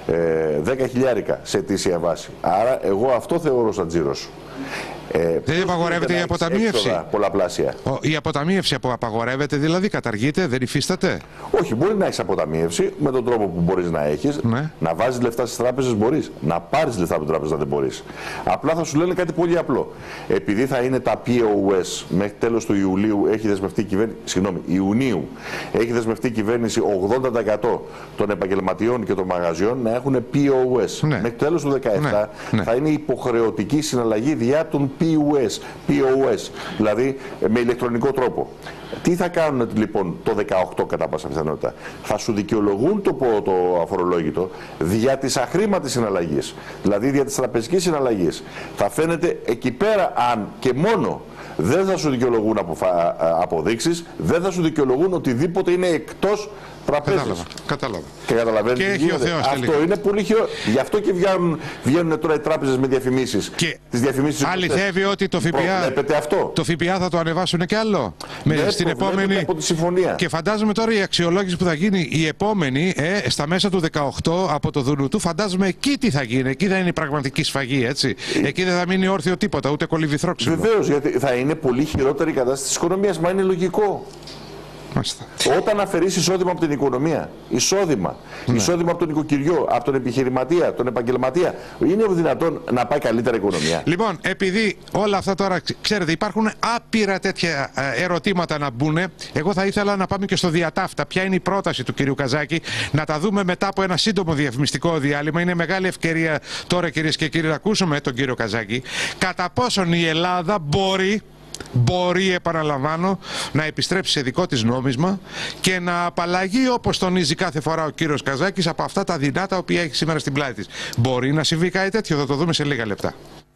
10.000 σε ετήσια βάση. Άρα, εγώ αυτό θεωρώ σαν τζίρο σου. Δεν απαγορεύεται η αποταμίευση? Πολλαπλάσια. Η αποταμίευση απαγορεύεται, δηλαδή καταργείται, δεν υφίσταται? Όχι, μπορεί να έχεις αποταμίευση με τον τρόπο που μπορείς να έχεις. Ναι. Να βάζεις λεφτά στις τράπεζες μπορείς. Να πάρεις λεφτά από την τράπεζα δεν μπορείς. Απλά θα σου λένε κάτι πολύ απλό. Επειδή θα είναι τα POS μέχρι τέλος του Ιουλίου, έχει δεσμευτεί η κυβέρνηση. Ιουνίου, έχει δεσμευτεί η κυβέρνηση 80% των επαγγελματιών και των μαγαζιών να έχουν POS. Ναι. Μέχρι τέλος του 2017 θα είναι υποχρεωτική συναλλαγή διά των POS, δηλαδή με ηλεκτρονικό τρόπο. Τι θα κάνουν λοιπόν το 18 κατά πάσα πιθανότητα? Θα σου δικαιολογούν το αφορολόγητο δια της αχρήματης συναλλαγής, δηλαδή δια της τραπεζικής συναλλαγής. Θα φαίνεται εκεί πέρα αν και μόνο δεν θα σου δικαιολογούν αποδείξεις, δεν θα σου δικαιολογούν οτιδήποτε είναι εκτός τραπέζης. Κατάλαβα. Και καταλαβαίνετε τι γίνεται. Αυτό είναι πολύ χειρότερο. Γι' αυτό και βγαίνουν τώρα οι τράπεζες με διαφημίσεις. Και τις διαφημίσεις αληθεύει ότι το ΦΠΑ θα το ανεβάσουν και άλλο. Στην επόμενη. Από τη συμφωνία. Και φαντάζομαι τώρα η αξιολόγηση που θα γίνει η επόμενη, στα μέσα του 18 από το Δουνουτού, φαντάζομαι εκεί τι θα γίνει. Εκεί θα είναι η πραγματική σφαγή, έτσι. Εκεί δεν θα μείνει όρθιο τίποτα, ούτε κολυβηθρόξυλο. Βεβαίως, γιατί θα είναι πολύ χειρότερη η κατάσταση της οικονομίας. Μα είναι λογικό. Μάλιστα. Όταν αφαιρείς εισόδημα από την οικονομία, εισόδημα από τον νοικοκυριό, από τον επιχειρηματία, από τον επαγγελματία, είναι δυνατόν να πάει καλύτερα η οικονομία? Λοιπόν, επειδή όλα αυτά τώρα, ξέρετε, υπάρχουν άπειρα τέτοια ερωτήματα να μπουν, εγώ θα ήθελα να πάμε και στο διατάφτα. Ποια είναι η πρόταση του κυρίου Καζάκη, να τα δούμε μετά από ένα σύντομο διαφημιστικό διάλειμμα. Είναι μεγάλη ευκαιρία τώρα, κυρίες και κύριοι, να ακούσουμε τον κύριο Καζάκη κατά πόσον η Ελλάδα μπορεί, επαναλαμβάνω, να επιστρέψει σε δικό της νόμισμα και να απαλλαγεί, όπως τονίζει κάθε φορά ο κύριος Καζάκης, από αυτά τα δεινά τα οποία έχει σήμερα στην πλάτη της. Μπορεί να συμβεί κάτι τέτοιο? Θα το δούμε σε λίγα λεπτά.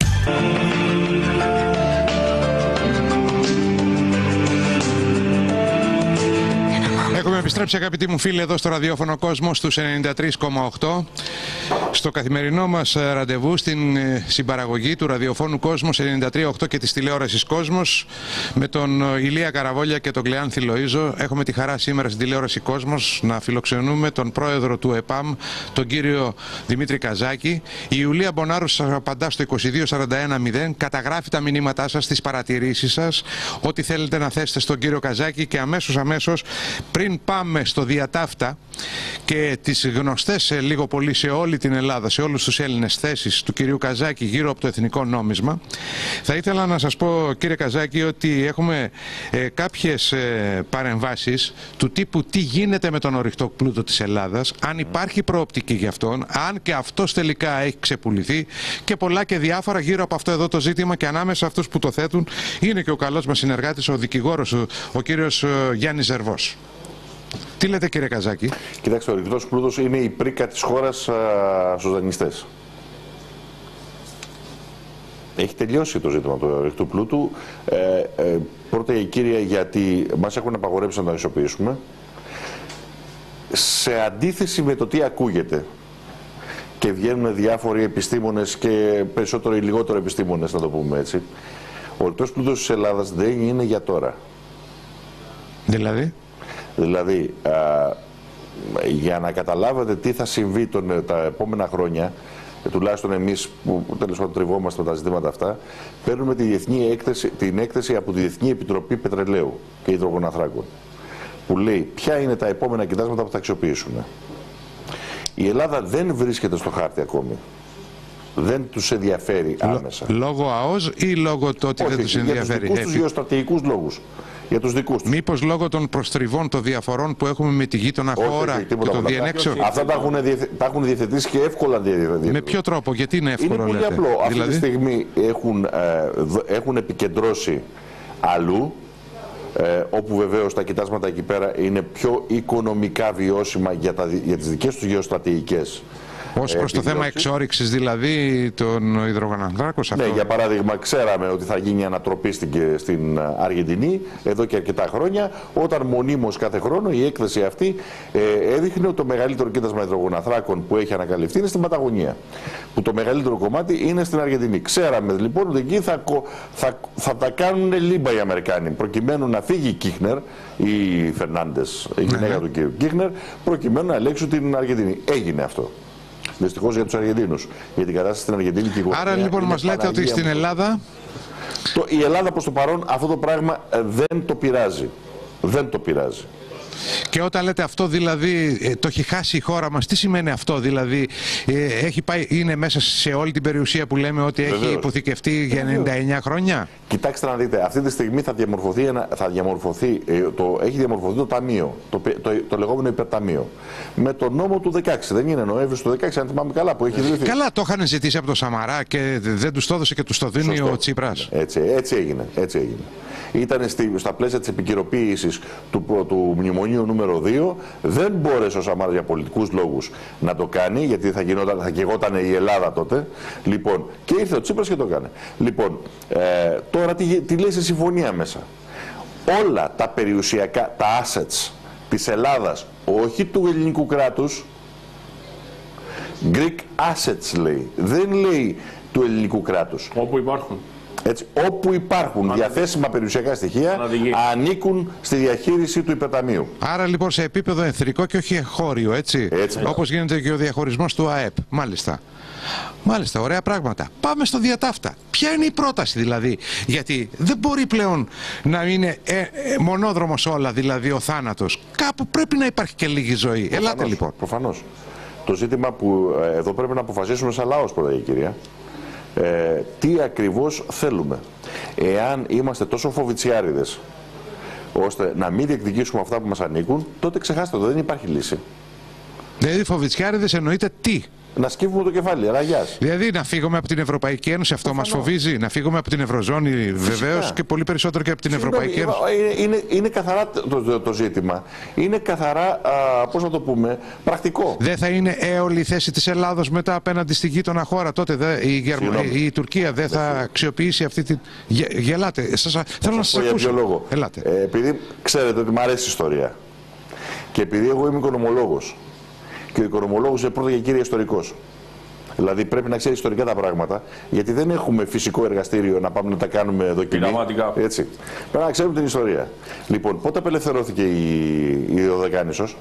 Έχουμε επιστρέψει, αγαπητοί μου φίλοι, εδώ στο ραδιόφωνο Κόσμο στους 93,8, στο καθημερινό μας ραντεβού στην συμπαραγωγή του ραδιοφώνου Κόσμος 93,8 και της τηλεόρασης Κόσμος, με τον Ηλία Καραβόλια και τον Κλεάνθη Λοΐζο. Έχουμε τη χαρά σήμερα στην τηλεόραση Κόσμος να φιλοξενούμε τον πρόεδρο του ΕΠΑΜ, τον κύριο Δημήτρη Καζάκη. Η Ιουλία Μπονάρου σας απαντά στο 2241-0, καταγράφει τα μηνύματά σας, τις παρατηρήσεις σας, ό,τι θέλετε να θέσετε στον κύριο Καζάκη, και αμέσως πριν πάμε στο διατάφτα και τις γνωστές λίγο πολύ σε όλη την Ελλάδα, σε όλους τους Έλληνες, θέσεις του κυρίου Καζάκη γύρω από το εθνικό νόμισμα, θα ήθελα να σας πω, κύριε Καζάκη, ότι έχουμε κάποιες παρεμβάσεις του τύπου τι γίνεται με τον ορυκτό πλούτο της Ελλάδας, αν υπάρχει προοπτική για αυτόν, αν και αυτός τελικά έχει ξεπουληθεί, και πολλά και διάφορα γύρω από αυτό εδώ το ζήτημα, και ανάμεσα αυτούς που το θέτουν είναι και ο καλός μας συνεργάτης, ο δικηγόρος, ο κύριος Γιάννης Ζερβός. Τι λέτε, κύριε Καζάκη? Κοιτάξτε, ο ορυκτός πλούτος είναι η πρίκα της χώρας στους δανειστές. Έχει τελειώσει το ζήτημα του ορυκτού πλούτου. Πρώτα η κύρια, γιατί μας έχουν απαγορέψει να το ισοποιήσουμε, σε αντίθεση με το τι ακούγεται, και βγαίνουν διάφοροι επιστήμονες και περισσότερο ή λιγότερο επιστήμονες, να το πούμε έτσι. Ο ορυκτός πλούτος της Ελλάδας δεν είναι για τώρα. Δηλαδή, για να καταλάβετε τι θα συμβεί τα επόμενα χρόνια, τουλάχιστον εμείς που τέλος πάντων τριβόμαστε με τα ζητήματα αυτά, παίρνουμε την έκθεση από τη Διεθνή Επιτροπή Πετρελαίου και Υδρογοναθράκων, που λέει ποια είναι τα επόμενα κοιτάσματα που θα αξιοποιήσουν. Η Ελλάδα δεν βρίσκεται στο χάρτη ακόμη. Δεν τους ενδιαφέρει άμεσα. Λόγω ΑΟΣ ή λόγω του ότι δεν τους ενδιαφέρει? Για τους γεωστρατηγικούς λόγους. Για τους δικούς τους. Μήπως λόγω των προστριβών, των διαφορών που έχουμε με τη γείτονα χώρα και το διενέξεων? Αυτά τα έχουν διευθετήσει και εύκολα διευθετήσει. Με ποιο τρόπο, γιατί είναι εύκολο? Είναι πολύ απλό. Αυτή τη στιγμή έχουν επικεντρώσει αλλού, όπου βεβαίως τα κοιτάσματα εκεί πέρα είναι πιο οικονομικά βιώσιμα για τις δικές τους γεωστρατηγικές. Ως προς το θέμα εξόρυξης δηλαδή των υδρογοναθράκων? Ναι, για παράδειγμα, ξέραμε ότι θα γίνει ανατροπή στην Αργεντινή εδώ και αρκετά χρόνια, όταν μονίμως κάθε χρόνο η έκθεση αυτή έδειχνε ότι το μεγαλύτερο κοίτασμα υδρογοναθράκων που έχει ανακαλυφθεί είναι στην Παταγωνία, που το μεγαλύτερο κομμάτι είναι στην Αργεντινή. Ξέραμε λοιπόν ότι εκεί θα τα κάνουν λίμπα οι Αμερικάνοι, προκειμένου να φύγει η Κίχνερ, η Φερνάντες, η γυναίκα του κ. Κίχνερ, προκειμένου να ελέγξουν την Αργεντινή. Έγινε αυτό. Δυστυχώς για τους Αργεντίνους. Για την κατάσταση στην Αργεντινή και η Γερμανία. Άρα λοιπόν μας λέτε ότι στην Ελλάδα... Η Ελλάδα προς το παρόν αυτό το πράγμα δεν το πειράζει. Δεν το πειράζει. Και όταν λέτε αυτό, δηλαδή το έχει χάσει η χώρα μας, τι σημαίνει αυτό? Δηλαδή είναι μέσα σε όλη την περιουσία που λέμε ότι έχει υποθηκευτεί για 99 χρόνια? Κοιτάξτε να δείτε, αυτή τη στιγμή έχει διαμορφωθεί το ταμείο, το λεγόμενο υπερταμείο. Με το νόμο του 16, δεν είναι Νοέμβριος του 16, αν θυμάμαι καλά, που έχει ιδρυθεί. Καλά, το είχαν ζητήσει από τον Σαμαρά και δεν τους το έδωσε και τους το δίνει ο Τσίπρας. Έτσι έγινε. Ήταν στα πλαίσια της επικαιροποίησης του μνημονίου νούμερο 2, δεν μπόρεσε ο Σαμάρας για πολιτικούς λόγους να το κάνει, γιατί θα γεγόταν η Ελλάδα τότε. Λοιπόν, και ήρθε ο Τσίπρας και το έκανε. Λοιπόν, τώρα τι λέει σε συμφωνία μέσα? Όλα τα περιουσιακά, τα assets της Ελλάδας, όχι του ελληνικού κράτους, Greek assets λέει, δεν λέει του ελληνικού κράτους. Όπου υπάρχουν. Έτσι, όπου υπάρχουν διαθέσιμα περιουσιακά στοιχεία, ανήκουν στη διαχείριση του υπερταμείου. Άρα λοιπόν σε επίπεδο εθνικό και όχι εγχώριο, έτσι. Όπως γίνεται και ο διαχωρισμός του ΑΕΠ. Μάλιστα. Μάλιστα, ωραία πράγματα. Πάμε στο διατάφτα. Ποια είναι η πρόταση δηλαδή? Γιατί δεν μπορεί πλέον να είναι μονόδρομος όλα, δηλαδή ο θάνατος. Κάπου πρέπει να υπάρχει και λίγη ζωή. Προφανώς, ελάτε λοιπόν. Προφανώς. Το ζήτημα που εδώ πρέπει να αποφασίσουμε σαν λαός πρώτα, η κυρία. Τι ακριβώς θέλουμε. Εάν είμαστε τόσο φοβητσιάριδες ώστε να μην διεκδικήσουμε αυτά που μας ανήκουν, τότε ξεχάστε το, δεν υπάρχει λύση. Δηλαδή φοβητσιάριδες εννοείται τι? Να σκύβουμε το κεφάλι, ραγιάς. Δηλαδή να φύγουμε από την Ευρωπαϊκή Ένωση, αυτό μας φοβίζει. Να φύγουμε από την Ευρωζώνη, βεβαίως, και πολύ περισσότερο και από την Ευρωπαϊκή Ένωση. Είναι καθαρά το ζήτημα. Είναι καθαρά, πώς να το πούμε, πρακτικό. Δεν θα είναι έολη η θέση της Ελλάδος μετά απέναντι στη γείτονα χώρα? Τότε η Τουρκία δεν θα αξιοποιήσει αυτή τη. Γελάτε. Θέλω να σας ακούσω. Λόγο. Επειδή ξέρετε ότι μου αρέσει η ιστορία και επειδή εγώ είμαι οικονομολόγος. Και ο οικονομολόγος είναι πρώτα και κύρια ιστορικός. Δηλαδή πρέπει να ξέρει ιστορικά τα πράγματα, γιατί δεν έχουμε φυσικό εργαστήριο να πάμε να τα κάνουμε δοκιμή. Έτσι. Πρέπει να ξέρουμε την ιστορία. Λοιπόν, πότε απελευθερώθηκε η Δωδεκάνησος?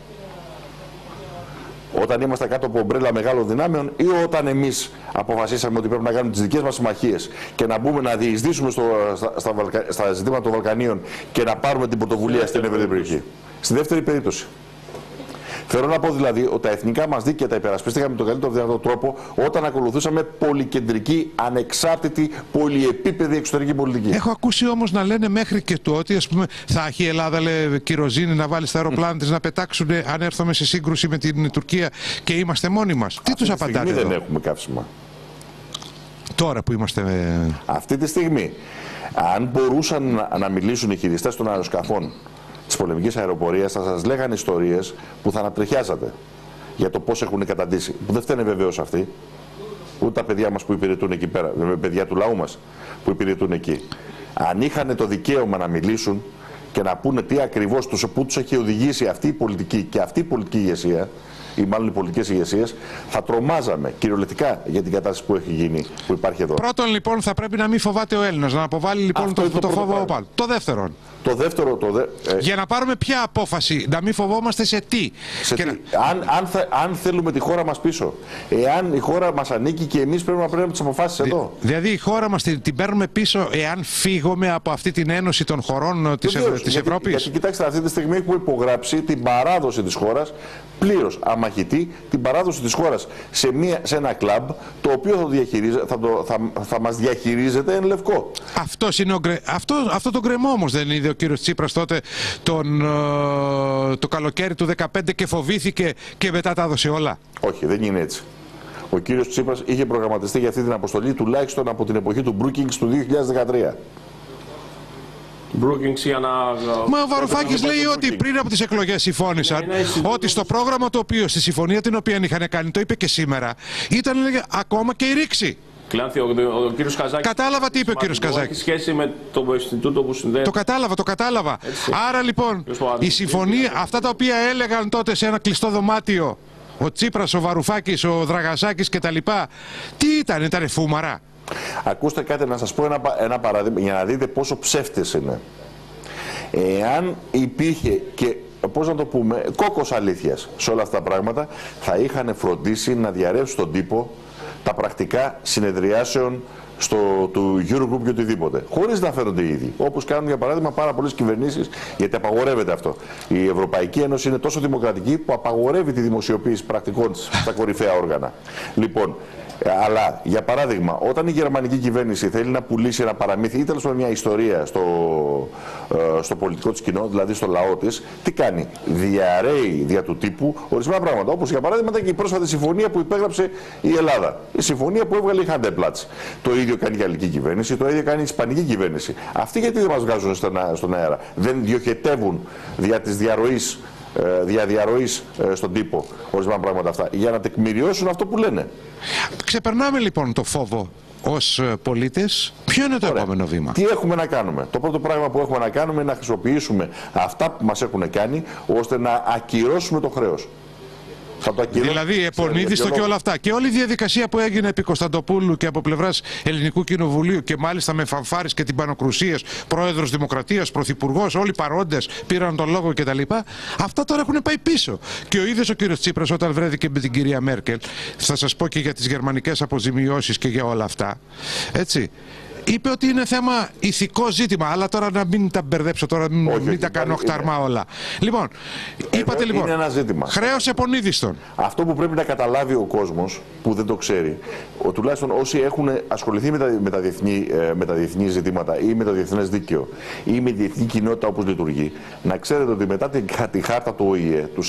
Όταν ήμασταν κάτω από ομπρέλα μεγάλων δυνάμεων, ή όταν εμείς αποφασίσαμε ότι πρέπει να κάνουμε τις δικές μας συμμαχίες και να μπούμε να διεισδύσουμε στα ζητήματα των Βαλκανίων και να πάρουμε την πρωτοβουλία στην ευρύτερη περιοχή? Στη δεύτερη περίπτωση. Θέλω να πω δηλαδή ότι τα εθνικά μας δίκαια τα υπερασπίστηκαν με τον καλύτερο δυνατό τρόπο όταν ακολουθούσαμε πολυκεντρική, ανεξάρτητη, πολυεπίπεδη εξωτερική πολιτική. Έχω ακούσει όμως να λένε μέχρι και το ότι ας πούμε, θα έχει η Ελλάδα, λέει, κυροζήνη να βάλει στα αεροπλάνα της να πετάξουν αν έρθουμε σε σύγκρουση με την Τουρκία και είμαστε μόνοι μας. Τι τους απαντάτε? Δεν έχουμε καύσιμα. Τώρα που είμαστε. Αυτή τη στιγμή, αν μπορούσαν να μιλήσουν οι χειριστές των αεροσκαφών της πολεμικής αεροπορίας, θα σας λέγανε ιστορίες που θα ανατριχιάζατε για το πώς έχουν καταντήσει. Που δεν φταίνε βεβαίως αυτοί, ούτε τα παιδιά μας που υπηρετούν εκεί πέρα, παιδιά του λαού μας που υπηρετούν εκεί. Αν είχαν το δικαίωμα να μιλήσουν και να πούνε τι ακριβώς πού τους έχει οδηγήσει αυτή η πολιτική και αυτή η πολιτική ηγεσία, ή μάλλον οι πολιτικές ηγεσίες, θα τρομάζαμε κυριολεκτικά για την κατάσταση που έχει γίνει, που υπάρχει εδώ. Πρώτον, λοιπόν, θα πρέπει να μην φοβάται ο Έλληνας, να αποβάλει λοιπόν το φόβο πάνω. Το δεύτερον. Για να πάρουμε ποια απόφαση, να μην φοβόμαστε σε τι. Αν θέλουμε τη χώρα μας πίσω, εάν η χώρα μας ανήκει και εμείς πρέπει να παίρνουμε τις αποφάσεις εδώ. Δηλαδή η χώρα μας την παίρνουμε πίσω εάν φύγουμε από αυτή την ένωση των χωρών της Ευρώπης. Γιατί κοιτάξτε, αυτή τη στιγμή έχουμε υπογράψει την παράδοση της χώρας πλήρως αμαχητή, την παράδοση της χώρας σε ένα κλαμπ το οποίο θα μας διαχειρίζεται εν λευκό. Αυτό το γκρεμό όμως δεν είδε ο κύριος Τσίπρας τότε το καλοκαίρι του 2015 και φοβήθηκε και μετά τα έδωσε όλα? Όχι, δεν είναι έτσι. Ο κύριος Τσίπρας είχε προγραμματιστεί για αυτή την αποστολή τουλάχιστον από την εποχή του Brookings του 2013. Μα ο Βαρουφάκης λέει ότι πριν από τις εκλογές συμφώνησαν ότι στο πρόγραμμα το οποίο, στη συμφωνία την οποία είχαν κάνει, το είπε και σήμερα, ήταν ακόμα και η ρήξη. Κλάνθη, ο κύριος Καζάκης. Κατάλαβα τι είπε ο κύριος Καζάκης. Έχει σχέση με το Ινστιτούτο που συνδέεται. Το κατάλαβα. Έτσι. Άρα λοιπόν η συμφωνία, αυτά τα οποία έλεγαν τότε σε ένα κλειστό δωμάτιο, ο Τσίπρας, ο Βαρουφάκης, ο Δραγασάκης κτλ. Τι ήτανε φούμαρα? Ακούστε κάτι, να σας πω ένα παράδειγμα για να δείτε πόσο ψεύτες είναι. Εάν υπήρχε και, πώς να το πούμε, κόκκος αλήθειας σε όλα αυτά τα πράγματα, θα είχαν φροντίσει να διαρρεύσουν στον τύπο τα πρακτικά συνεδριάσεων του Eurogroup και οτιδήποτε. Χωρίς να φέρονται οι ίδιοι. Όπως κάνουν για παράδειγμα πάρα πολλές κυβερνήσεις, γιατί απαγορεύεται αυτό. Η Ευρωπαϊκή Ένωση είναι τόσο δημοκρατική που απαγορεύει τη δημοσιοποίηση πρακτικών στα κορυφαία όργανα. Λοιπόν, αλλά για παράδειγμα, όταν η γερμανική κυβέρνηση θέλει να πουλήσει ένα παραμύθι ή τέλος πάντων μια ιστορία στο πολιτικό της κοινό, δηλαδή στο λαό της, τι κάνει? Διαρρέει δια του τύπου ορισμένα πράγματα. Όπως για παράδειγμα και η πρόσφατη συμφωνία που υπέγραψε η Ελλάδα. Η συμφωνία που έβγαλε η Handelsblatt. Το ίδιο κάνει η γαλλική κυβέρνηση, το ίδιο κάνει η ισπανική κυβέρνηση. Αυτοί γιατί δεν μας βγάζουν στον αέρα? Δεν διοχετεύουν δια της διαρροής στον τύπο ορισμένα πράγματα αυτά, για να τεκμηριώσουν αυτό που λένε. Ξεπερνάμε λοιπόν το φόβο ως πολίτες. Ποιο είναι το επόμενο βήμα? Τι έχουμε να κάνουμε? Το πρώτο πράγμα που έχουμε να κάνουμε είναι να χρησιμοποιήσουμε αυτά που μας έχουν κάνει ώστε να ακυρώσουμε το χρέος. Δηλαδή επονίδιστο και όλα αυτά. Και όλη η διαδικασία που έγινε επί Κωνσταντοπούλου και από πλευράς Ελληνικού Κοινοβουλίου και μάλιστα με φανφάρες και τυμπανοκρουσίες, πρόεδρος Δημοκρατίας, πρωθυπουργός, όλοι παρόντες πήραν τον λόγο κτλ. Αυτά τώρα έχουν πάει πίσω. Και ο ίδιος ο κύριος Τσίπρας, όταν βρέθηκε με την κυρία Μέρκελ, θα σας πω και για τις γερμανικές αποζημιώσεις και για όλα αυτά, έτσι, είπε ότι είναι θέμα ηθικό ζήτημα. Αλλά τώρα να μην τα μπερδέψω, τώρα μην τα κάνω χταρμά όλα. Λοιπόν, είπατε λοιπόν, χρέος επονίδιστον. Αυτό που πρέπει να καταλάβει ο κόσμος, που δεν το ξέρει, τουλάχιστον όσοι έχουν ασχοληθεί με τα διεθνή ζητήματα ή με το διεθνές δίκαιο ή με τη διεθνή κοινότητα όπως λειτουργεί, να ξέρετε ότι μετά τη χάρτα του ΟΗΕ του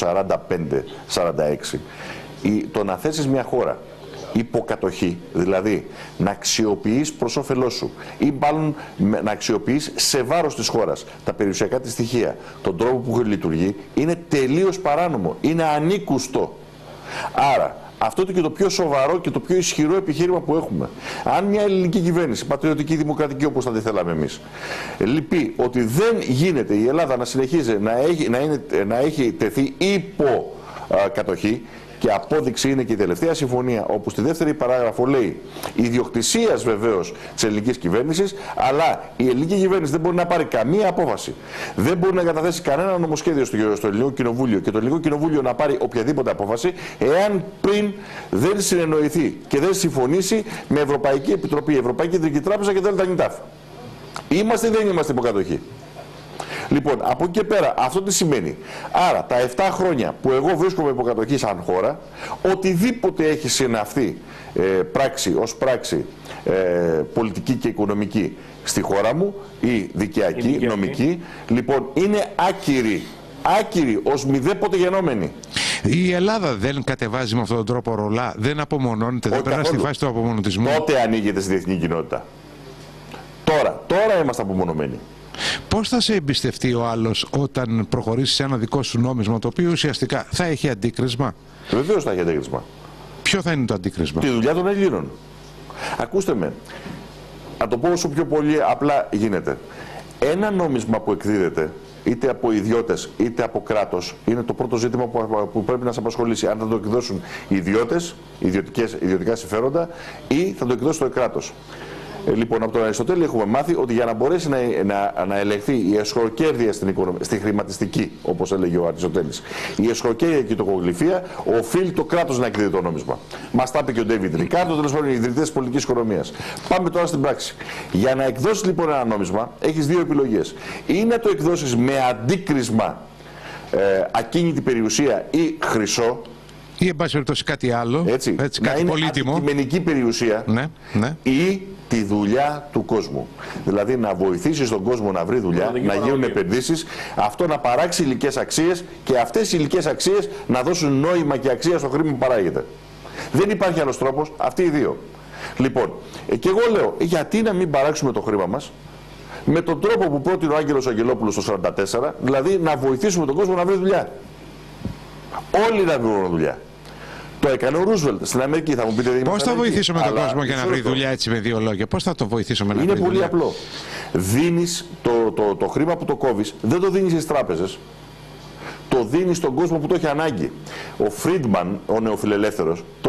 45-46, το να θέσεις μια χώρα υποκατοχή, δηλαδή να αξιοποιείς προς όφελός σου ή μάλλον να αξιοποιείς σε βάρος της χώρας τα περιουσιακά της στοιχεία, τον τρόπο που λειτουργεί, είναι τελείως παράνομο, είναι ανήκουστο. Άρα αυτό είναι και το πιο σοβαρό και το πιο ισχυρό επιχείρημα που έχουμε. Αν μια ελληνική κυβέρνηση, πατριωτική, δημοκρατική όπως θα τη θέλαμε εμείς, λυπεί ότι δεν γίνεται η Ελλάδα να συνεχίζει να έχει τεθεί υπό κατοχή, και απόδειξη είναι και η τελευταία συμφωνία, όπου στη δεύτερη παράγραφο λέει ιδιοκτησίας βεβαίως της ελληνικής κυβέρνησης, αλλά η ελληνική κυβέρνηση δεν μπορεί να πάρει καμία απόφαση. Δεν μπορεί να καταθέσει κανένα νομοσχέδιο στο Ελληνικό Κοινοβούλιο και το Ελληνικό Κοινοβούλιο να πάρει οποιαδήποτε απόφαση, εάν πριν δεν συνεννοηθεί και δεν συμφωνήσει με Ευρωπαϊκή Επιτροπή, Ευρωπαϊκή Κεντρική Τράπεζα και ΔΝΤ. Είμαστε ή δεν είμαστε υποκατοχή? Λοιπόν, από εκεί και πέρα, αυτό τι σημαίνει? Άρα, τα 7 χρόνια που εγώ βρίσκομαι υποκατοχή σαν χώρα, οτιδήποτε έχει συναυθεί ως πράξη πολιτική και οικονομική στη χώρα μου ή δικαιακή, νομική, λοιπόν, είναι άκυρη ως μηδέποτε γενόμενη. Η Ελλάδα δεν κατεβάζει με αυτόν τον τρόπο ρολά, δεν απομονώνεται, δεν περνά στη φάση του απομονωτισμού. Τότε ανοίγεται στη διεθνή κοινότητα. Τώρα είμαστε απομονωμένοι. Πώς θα σε εμπιστευτεί ο άλλος όταν προχωρήσει σε ένα δικό σου νόμισμα, το οποίο ουσιαστικά θα έχει αντίκρισμα? Βεβαίως θα έχει αντίκρισμα. Ποιο θα είναι το αντίκρισμα? Τη δουλειά των Ελλήνων. Ακούστε με, να το πω όσο πιο πολύ απλά γίνεται. Ένα νόμισμα που εκδίδεται είτε από ιδιώτες είτε από κράτος είναι το πρώτο ζήτημα που πρέπει να σε απασχολήσει. Αν θα το εκδώσουν οι ιδιώτες, ιδιωτικά συμφέροντα, ή θα το εκδώσει το κράτος. Λοιπόν, από τον Αριστοτέλη έχουμε μάθει ότι για να μπορέσει να ελεγχθεί η εσχροκέρδεια στη χρηματιστική, όπως έλεγε ο Αριστοτέλης, η εσχροκέρδεια και η τοκογλυφία, οφείλει το κράτος να εκδίδει το νόμισμα. Μας τα είπε και ο Ντέιβιντ Ρικάρντο, τέλος πάντων οι ιδρυτές της πολιτικής οικονομίας. Πάμε τώρα στην πράξη. Για να εκδώσεις λοιπόν ένα νόμισμα, έχεις δύο επιλογές. Ή να το εκδώσεις με αντίκρισμα ακίνητη περιουσία ή χρυσό, ή εν πάση περιπτώσει κάτι άλλο, έτσι κάτι πολύτιμο, αντικειμενική περιουσία, ναι. Ή τη δουλειά του κόσμου. Δηλαδή να βοηθήσεις τον κόσμο να βρει δουλειά, να γίνουν επενδύσεις, αυτό να παράξει υλικές αξίες και αυτές οι υλικές αξίες να δώσουν νόημα και αξία στο χρήμα που παράγεται. Δεν υπάρχει άλλος τρόπος, αυτοί οι δύο. Λοιπόν, και εγώ λέω, γιατί να μην παράξουμε το χρήμα μας με τον τρόπο που πρότεινε ο Άγγελος Αγγελόπουλος το 1944, δηλαδή να βοηθήσουμε τον κόσμο να βρει δουλειά. Όλοι να βρουν δουλειά. Το έκανε ο Ρούσβελτ στην Αμερική, θα μου πείτε. Πώς θα βοηθήσουμε τον κόσμο για να βρει δουλειά, έτσι με δύο λόγια? Πώς θα το βοηθήσουμε να βρει δουλειά? Είναι πολύ απλό. Δίνεις το χρήμα που το κόβεις, δεν το δίνεις στις τράπεζες. Το δίνεις στον κόσμο που το έχει ανάγκη. Ο Φρίντμαν, ο νεοφιλελεύθερος, το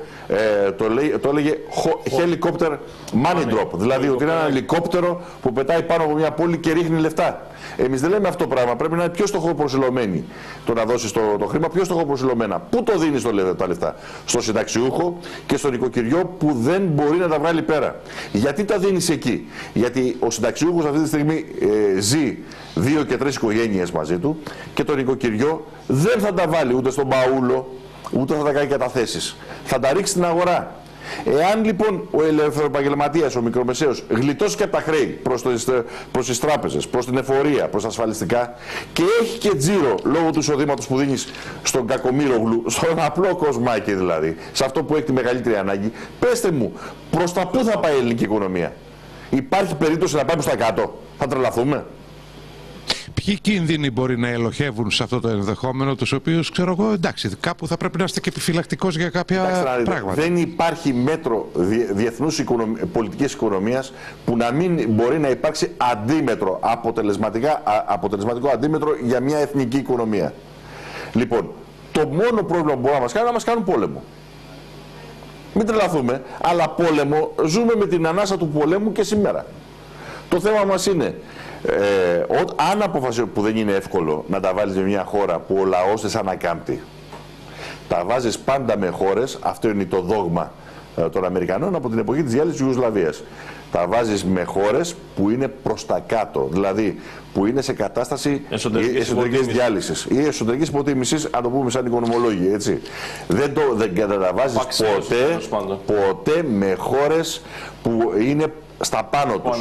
έλεγε helicopter money drop. Δηλαδή ότι είναι ένα ελικόπτερο που πετάει πάνω από μια πόλη και ρίχνει λεφτά. Εμείς δεν λέμε αυτό το πράγμα. Πρέπει να είναι πιο στοχοπροσιλωμένοι το να δώσεις το χρήμα, πιο στοχοπροσιλωμένα. Πού το δίνεις τα λεφτά? Στο συνταξιούχο και στο νοικοκυριό που δεν μπορεί να τα βγάλει πέρα. Γιατί τα δίνεις εκεί? Γιατί ο συνταξιούχος αυτή τη στιγμή ζει 2 και 3 οικογένειες μαζί του και το νοικοκυριό δεν θα τα βάλει ούτε στον μπαούλο, ούτε θα τα κάνει καταθέσεις. Θα τα ρίξει στην αγορά. Εάν λοιπόν ο ελευθεροεπαγγελματίας, ο μικρομεσαίος, γλιτώσει και από τα χρέη προς τις τράπεζες, προς την εφορία, προς τα ασφαλιστικά και έχει και τζίρο λόγω του εισοδήματος που δίνεις στον κακομοίρογλου, στον απλό κοσμάκι δηλαδή, σε αυτό που έχει τη μεγαλύτερη ανάγκη, πέστε μου, προς τα πού θα πάει η ελληνική οικονομία? Υπάρχει περίπτωση να πάμε στα κάτω? Θα τρελαθούμε? Ποιοι κίνδυνοι μπορεί να ελοχεύουν σε αυτό το ενδεχόμενο, τους οποίους, ξέρω εγώ, εντάξει, κάπου θα πρέπει να είστε και επιφυλακτικός για κάποια πράγματα? Δεν υπάρχει μέτρο διεθνούς πολιτικής οικονομίας που να μην μπορεί να υπάρξει αντίμετρο, αποτελεσματικό αντίμετρο για μια εθνική οικονομία. Λοιπόν, Το μόνο πρόβλημα που μπορούν να μας κάνουν είναι να μας κάνουν πόλεμο. Μην τρελαθούμε, αλλά πόλεμο ζούμε με την ανάσα του πολέμου και σήμερα. Το θέμα μας είναι, αν αποφασίσουν, που δεν είναι εύκολο να τα βάλεις με μια χώρα που ο λαός της ανακάμπτει, τα βάζεις πάντα με χώρες, αυτό είναι το δόγμα των Αμερικανών από την εποχή της διάλυσης της Ιουγκοσλαβίας. Τα βάζεις με χώρες που είναι προς τα κάτω, δηλαδή που είναι σε κατάσταση εσωτερικής διάλυσης ή εσωτερικής υποτίμησης, αν το πούμε σαν οικονομολόγοι, έτσι. Δεν τα βάζεις ποτέ με χώρες που είναι στα πάνω τους.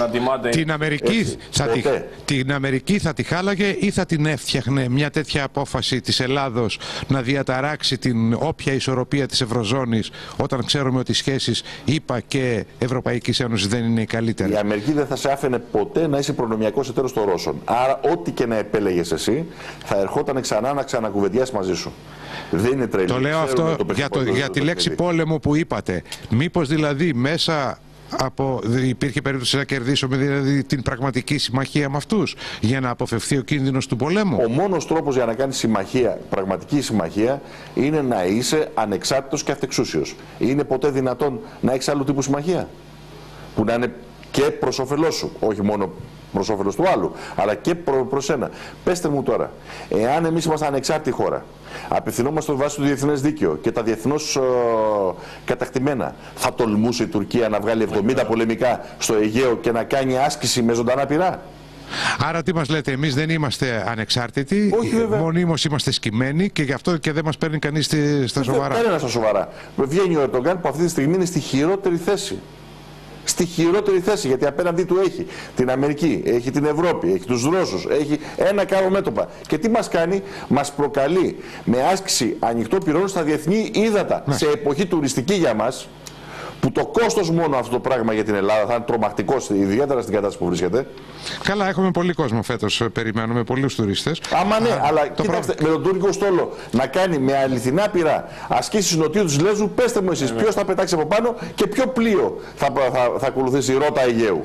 Την Αμερική θα τη χάλαγε ή θα την έφτιαχνε μια τέτοια απόφαση της Ελλάδος να διαταράξει την όποια ισορροπία της Ευρωζώνης, όταν ξέρουμε ότι οι σχέσεις ΗΠΑ και Ευρωπαϊκής Ένωσης δεν είναι οι καλύτερες? Η Αμερική δεν θα σε άφηνε ποτέ να είσαι προνομιακός εταίρος των Ρώσων. Άρα ό,τι και να επέλεγες εσύ θα ερχόταν ξανά να ξανακουβεντιάσει μαζί σου. Δεν είναι τρελή. Το λέω αυτό για τη λέξη πόλεμο που είπατε. Μήπως δηλαδή μέσα υπήρχε περίπτωση να κερδίσουμε δηλαδή την πραγματική συμμαχία με αυτούς για να αποφευθεί ο κίνδυνος του πολέμου? Ο μόνος τρόπος για να κάνεις συμμαχία, πραγματική συμμαχία, είναι να είσαι ανεξάρτητος και αυτεξούσιος. Είναι ποτέ δυνατόν να έχεις άλλου τύπου συμμαχία που να είναι και προς όφελός σου, όχι μόνο προς όφελος του άλλου, αλλά και προς ένα? Πέστε μου τώρα, εάν εμείς είμαστε ανεξάρτητη χώρα, απευθυνόμαστε βάσει του διεθνές δίκαιο και τα διεθνώς κατακτημένα, θα τολμούσε η Τουρκία να βγάλει 70 πολεμικά στο Αιγαίο και να κάνει άσκηση με ζωντανά πυρά? Άρα τι μας λέτε, εμείς δεν είμαστε ανεξάρτητοι, μονίμως είμαστε σκυμμένοι και γι' αυτό και δεν μας παίρνει κανείς στα σοβαρά? Κανένα στα σοβαρά. Βγαίνει ο Ερντογκάν που αυτή τη στιγμή είναι στη χειρότερη θέση. Στη χειρότερη θέση, γιατί απέναντί του έχει την Αμερική, έχει την Ευρώπη, έχει τους Ρώσους, έχει ένα κάρο μέτωπα. Και τι μας κάνει? Μας προκαλεί με άσκηση ανοιχτό πυρών στα διεθνή ύδατα, σε εποχή τουριστική για μας, που το κόστος μόνο αυτό το πράγμα για την Ελλάδα θα είναι τρομακτικό, ιδιαίτερα στην κατάσταση που βρίσκεται. Καλά, έχουμε πολύ κόσμο φέτος, περιμένουμε πολλούς τουρίστες. Άμα ναι, αλλά κοίταξτε, με τον τουρκικό στόλο να κάνει με αληθινά πυρά ασκήσεις νοτίου της Λέσβου, πέστε μου εσείς ποιος θα πετάξει από πάνω και ποιο πλοίο θα ακολουθήσει η ρότα Αιγαίου?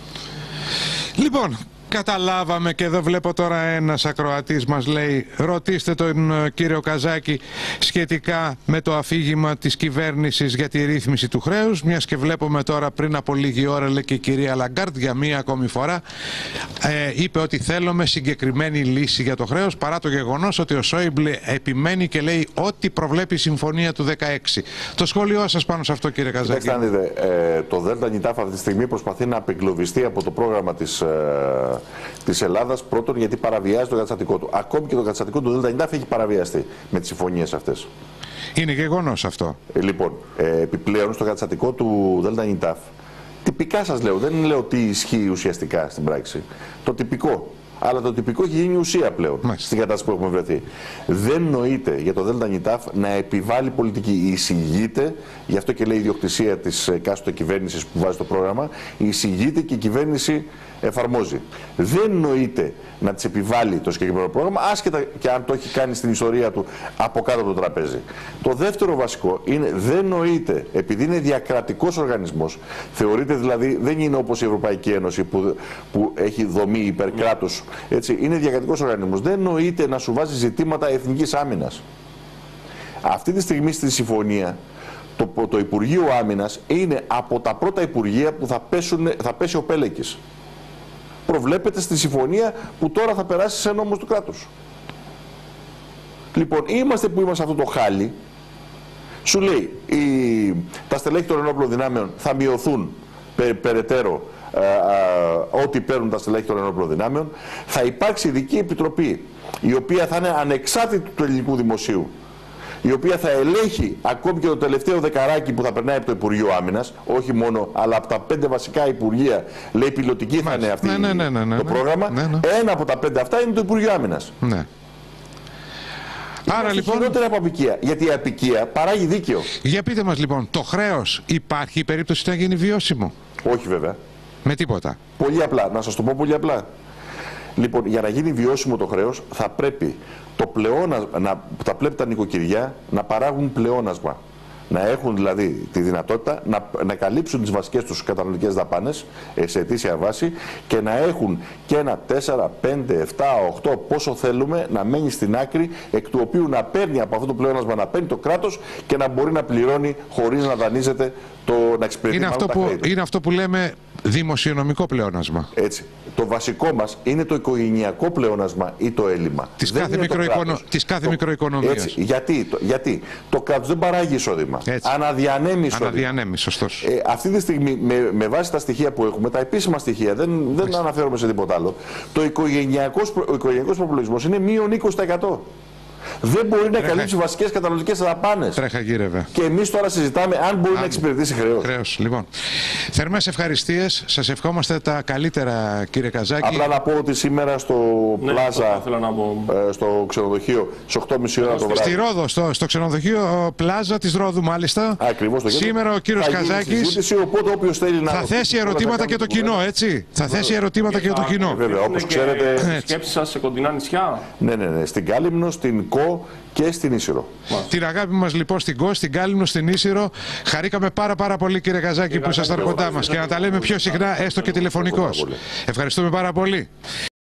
Λοιπόν, καταλάβαμε, και εδώ βλέπω τώρα ένας ακροατής μας λέει: ρωτήστε τον κύριο Καζάκη σχετικά με το αφήγημα της κυβέρνησης για τη ρύθμιση του χρέους, μιας και βλέπουμε τώρα πριν από λίγη ώρα, λέει και η κυρία Λαγκάρντ για μία ακόμη φορά είπε ότι θέλουμε συγκεκριμένη λύση για το χρέος, παρά το γεγονός ότι ο Σόιμπλε επιμένει και λέει ό,τι προβλέπει η συμφωνία του 16. Το σχόλιο σας πάνω σε αυτό, κύριε Καζάκη? Κοιτάξτε, το ΔΝΤ αυτή τη στιγμή προσπαθεί να απεγκλωβιστεί από το πρόγραμμα της Ελλάδας, πρώτον γιατί παραβιάζει το καταστατικό του. Ακόμη και το καταστατικό του ΔΝΤ έχει παραβιαστεί με τις συμφωνίες αυτές. Είναι γεγονός αυτό. Λοιπόν, επιπλέον στο καταστατικό του ΔΝΤ, τυπικά σας λέω, δεν λέω τι ισχύει ουσιαστικά στην πράξη. Το τυπικό. Αλλά το τυπικό έχει γίνει ουσία πλέον στην κατάσταση που έχουμε βρεθεί. Δεν νοείται για το ΔΝΤ να επιβάλλει πολιτική. Εισηγείται, γι' αυτό και λέει η ιδιοκτησία της εκάστοτε κυβέρνησης που βάζει το πρόγραμμα, εισηγείται και η κυβέρνηση εφαρμόζει. Δεν νοείται να της επιβάλλει το συγκεκριμένο πρόγραμμα, άσχετα και αν το έχει κάνει στην ιστορία του από κάτω από το τραπέζι. Το δεύτερο βασικό είναι δεν νοείται, επειδή είναι διακρατικός οργανισμός, θεωρείται δηλαδή, δεν είναι όπως η Ευρωπαϊκή Ένωση που έχει δομή υπερκράτους, έτσι, είναι διακρατικός οργανισμός. Δεν νοείται να σου βάζει ζητήματα εθνικής άμυνας. Αυτή τη στιγμή στη συμφωνία το Υπουργείο Άμυνας είναι από τα πρώτα υπουργεία που θα πέσει ο Πέλεκης. Προβλέπεται στη συμφωνία που τώρα θα περάσει σε νόμος του κράτους. Λοιπόν, είμαστε που είμαστε αυτό το χάλι. Σου λέει, τα στελέχη των ενόπλων δυνάμεων θα μειωθούν περαιτέρω ό,τι παίρνουν τα στελέχη των ενόπλων δυνάμεων. Θα υπάρξει ειδική επιτροπή, η οποία θα είναι ανεξάρτητη του ελληνικού δημοσίου, η οποία θα ελέγχει ακόμη και το τελευταίο δεκαράκι που θα περνάει από το Υπουργείο Άμυνας, όχι μόνο, αλλά από τα 5 βασικά υπουργεία, λέει πιλωτική θα είναι αυτή το πρόγραμμα. Ένα από τα 5 αυτά είναι το Υπουργείο Άμυνας. Άρα λοιπόν, χειρότερα από απικία, γιατί η απικία παράγει δίκαιο. Για πείτε μας λοιπόν, το χρέος υπάρχει περίπτωση να γίνει βιώσιμο? Όχι βέβαια. Με τίποτα. Πολύ απλά, να σας το πω πολύ απλά. Λοιπόν, για να γίνει βιώσιμο το χρέος θα πρέπει τα νοικοκυριά να παράγουν πλεόνασμα. Να έχουν δηλαδή τη δυνατότητα να καλύψουν τις βασικές τους καταναλωτικές δαπάνες σε ετήσια βάση και να έχουν και ένα 4, 5, 7, 8 πόσο θέλουμε να μένει στην άκρη, εκ του οποίου να παίρνει από αυτό το πλεόνασμα, να παίρνει το κράτος και να μπορεί να πληρώνει χωρίς να δανείζεται, να εξυπηρετεί είναι αυτό που λέμε δημοσιονομικό πλεόνασμα. Έτσι. Το βασικό μας είναι το οικογενειακό πλεόνασμα ή το έλλειμμα. Της κάθε μικροοικονομίας. Γιατί το κράτος δεν παράγει εισόδημα. Αναδιανέμει εισόδημα. Αναδιανέμει, σωστός. Αυτή τη στιγμή, με βάση τα στοιχεία που έχουμε, τα επίσημα στοιχεία, δεν αναφέρομαι σε τίποτα άλλο, ο οικογενειακός προπολογισμός είναι μείον 20%. Δεν μπορεί να καλύψει βασικές καταναλωτικές δαπάνες. Τρέχα γύρευε. Και εμείς τώρα συζητάμε αν μπορεί να εξυπηρετήσει χρέος. Λοιπόν, θερμές ευχαριστίες. Σας ευχόμαστε τα καλύτερα, κύριε Καζάκη. Απλά να πω ότι σήμερα στο Πλάζα, στο ξενοδοχείο, στις 8.30 ώρα το βράδυ. Στη Ρόδο, στο ξενοδοχείο Πλάζα της Ρόδου, μάλιστα. Ακριβώς το σήμερα ο κύριος Καζάκης οπότε όποιος θέλει να θα θέσει ερωτήματα και το κοινό, έτσι. Θα θέσει ερωτήματα και το κοινό. Βέβαια, όπως ξέρετε. Σκέψεις σας σε κοντινά νησιά. Ναι. Στην Κάλυμνο, στην και στην Ίσυρο. Την αγάπη μας λοιπόν στην Κο, στην Κάλυμνο, στην Ίσυρο. Χαρήκαμε πάρα πολύ, κύριε Καζάκη, που ήσασταν κοντά μας και να τα λέμε πιο συχνά, έστω και τηλεφωνικώς. Ευχαριστούμε πάρα πολύ.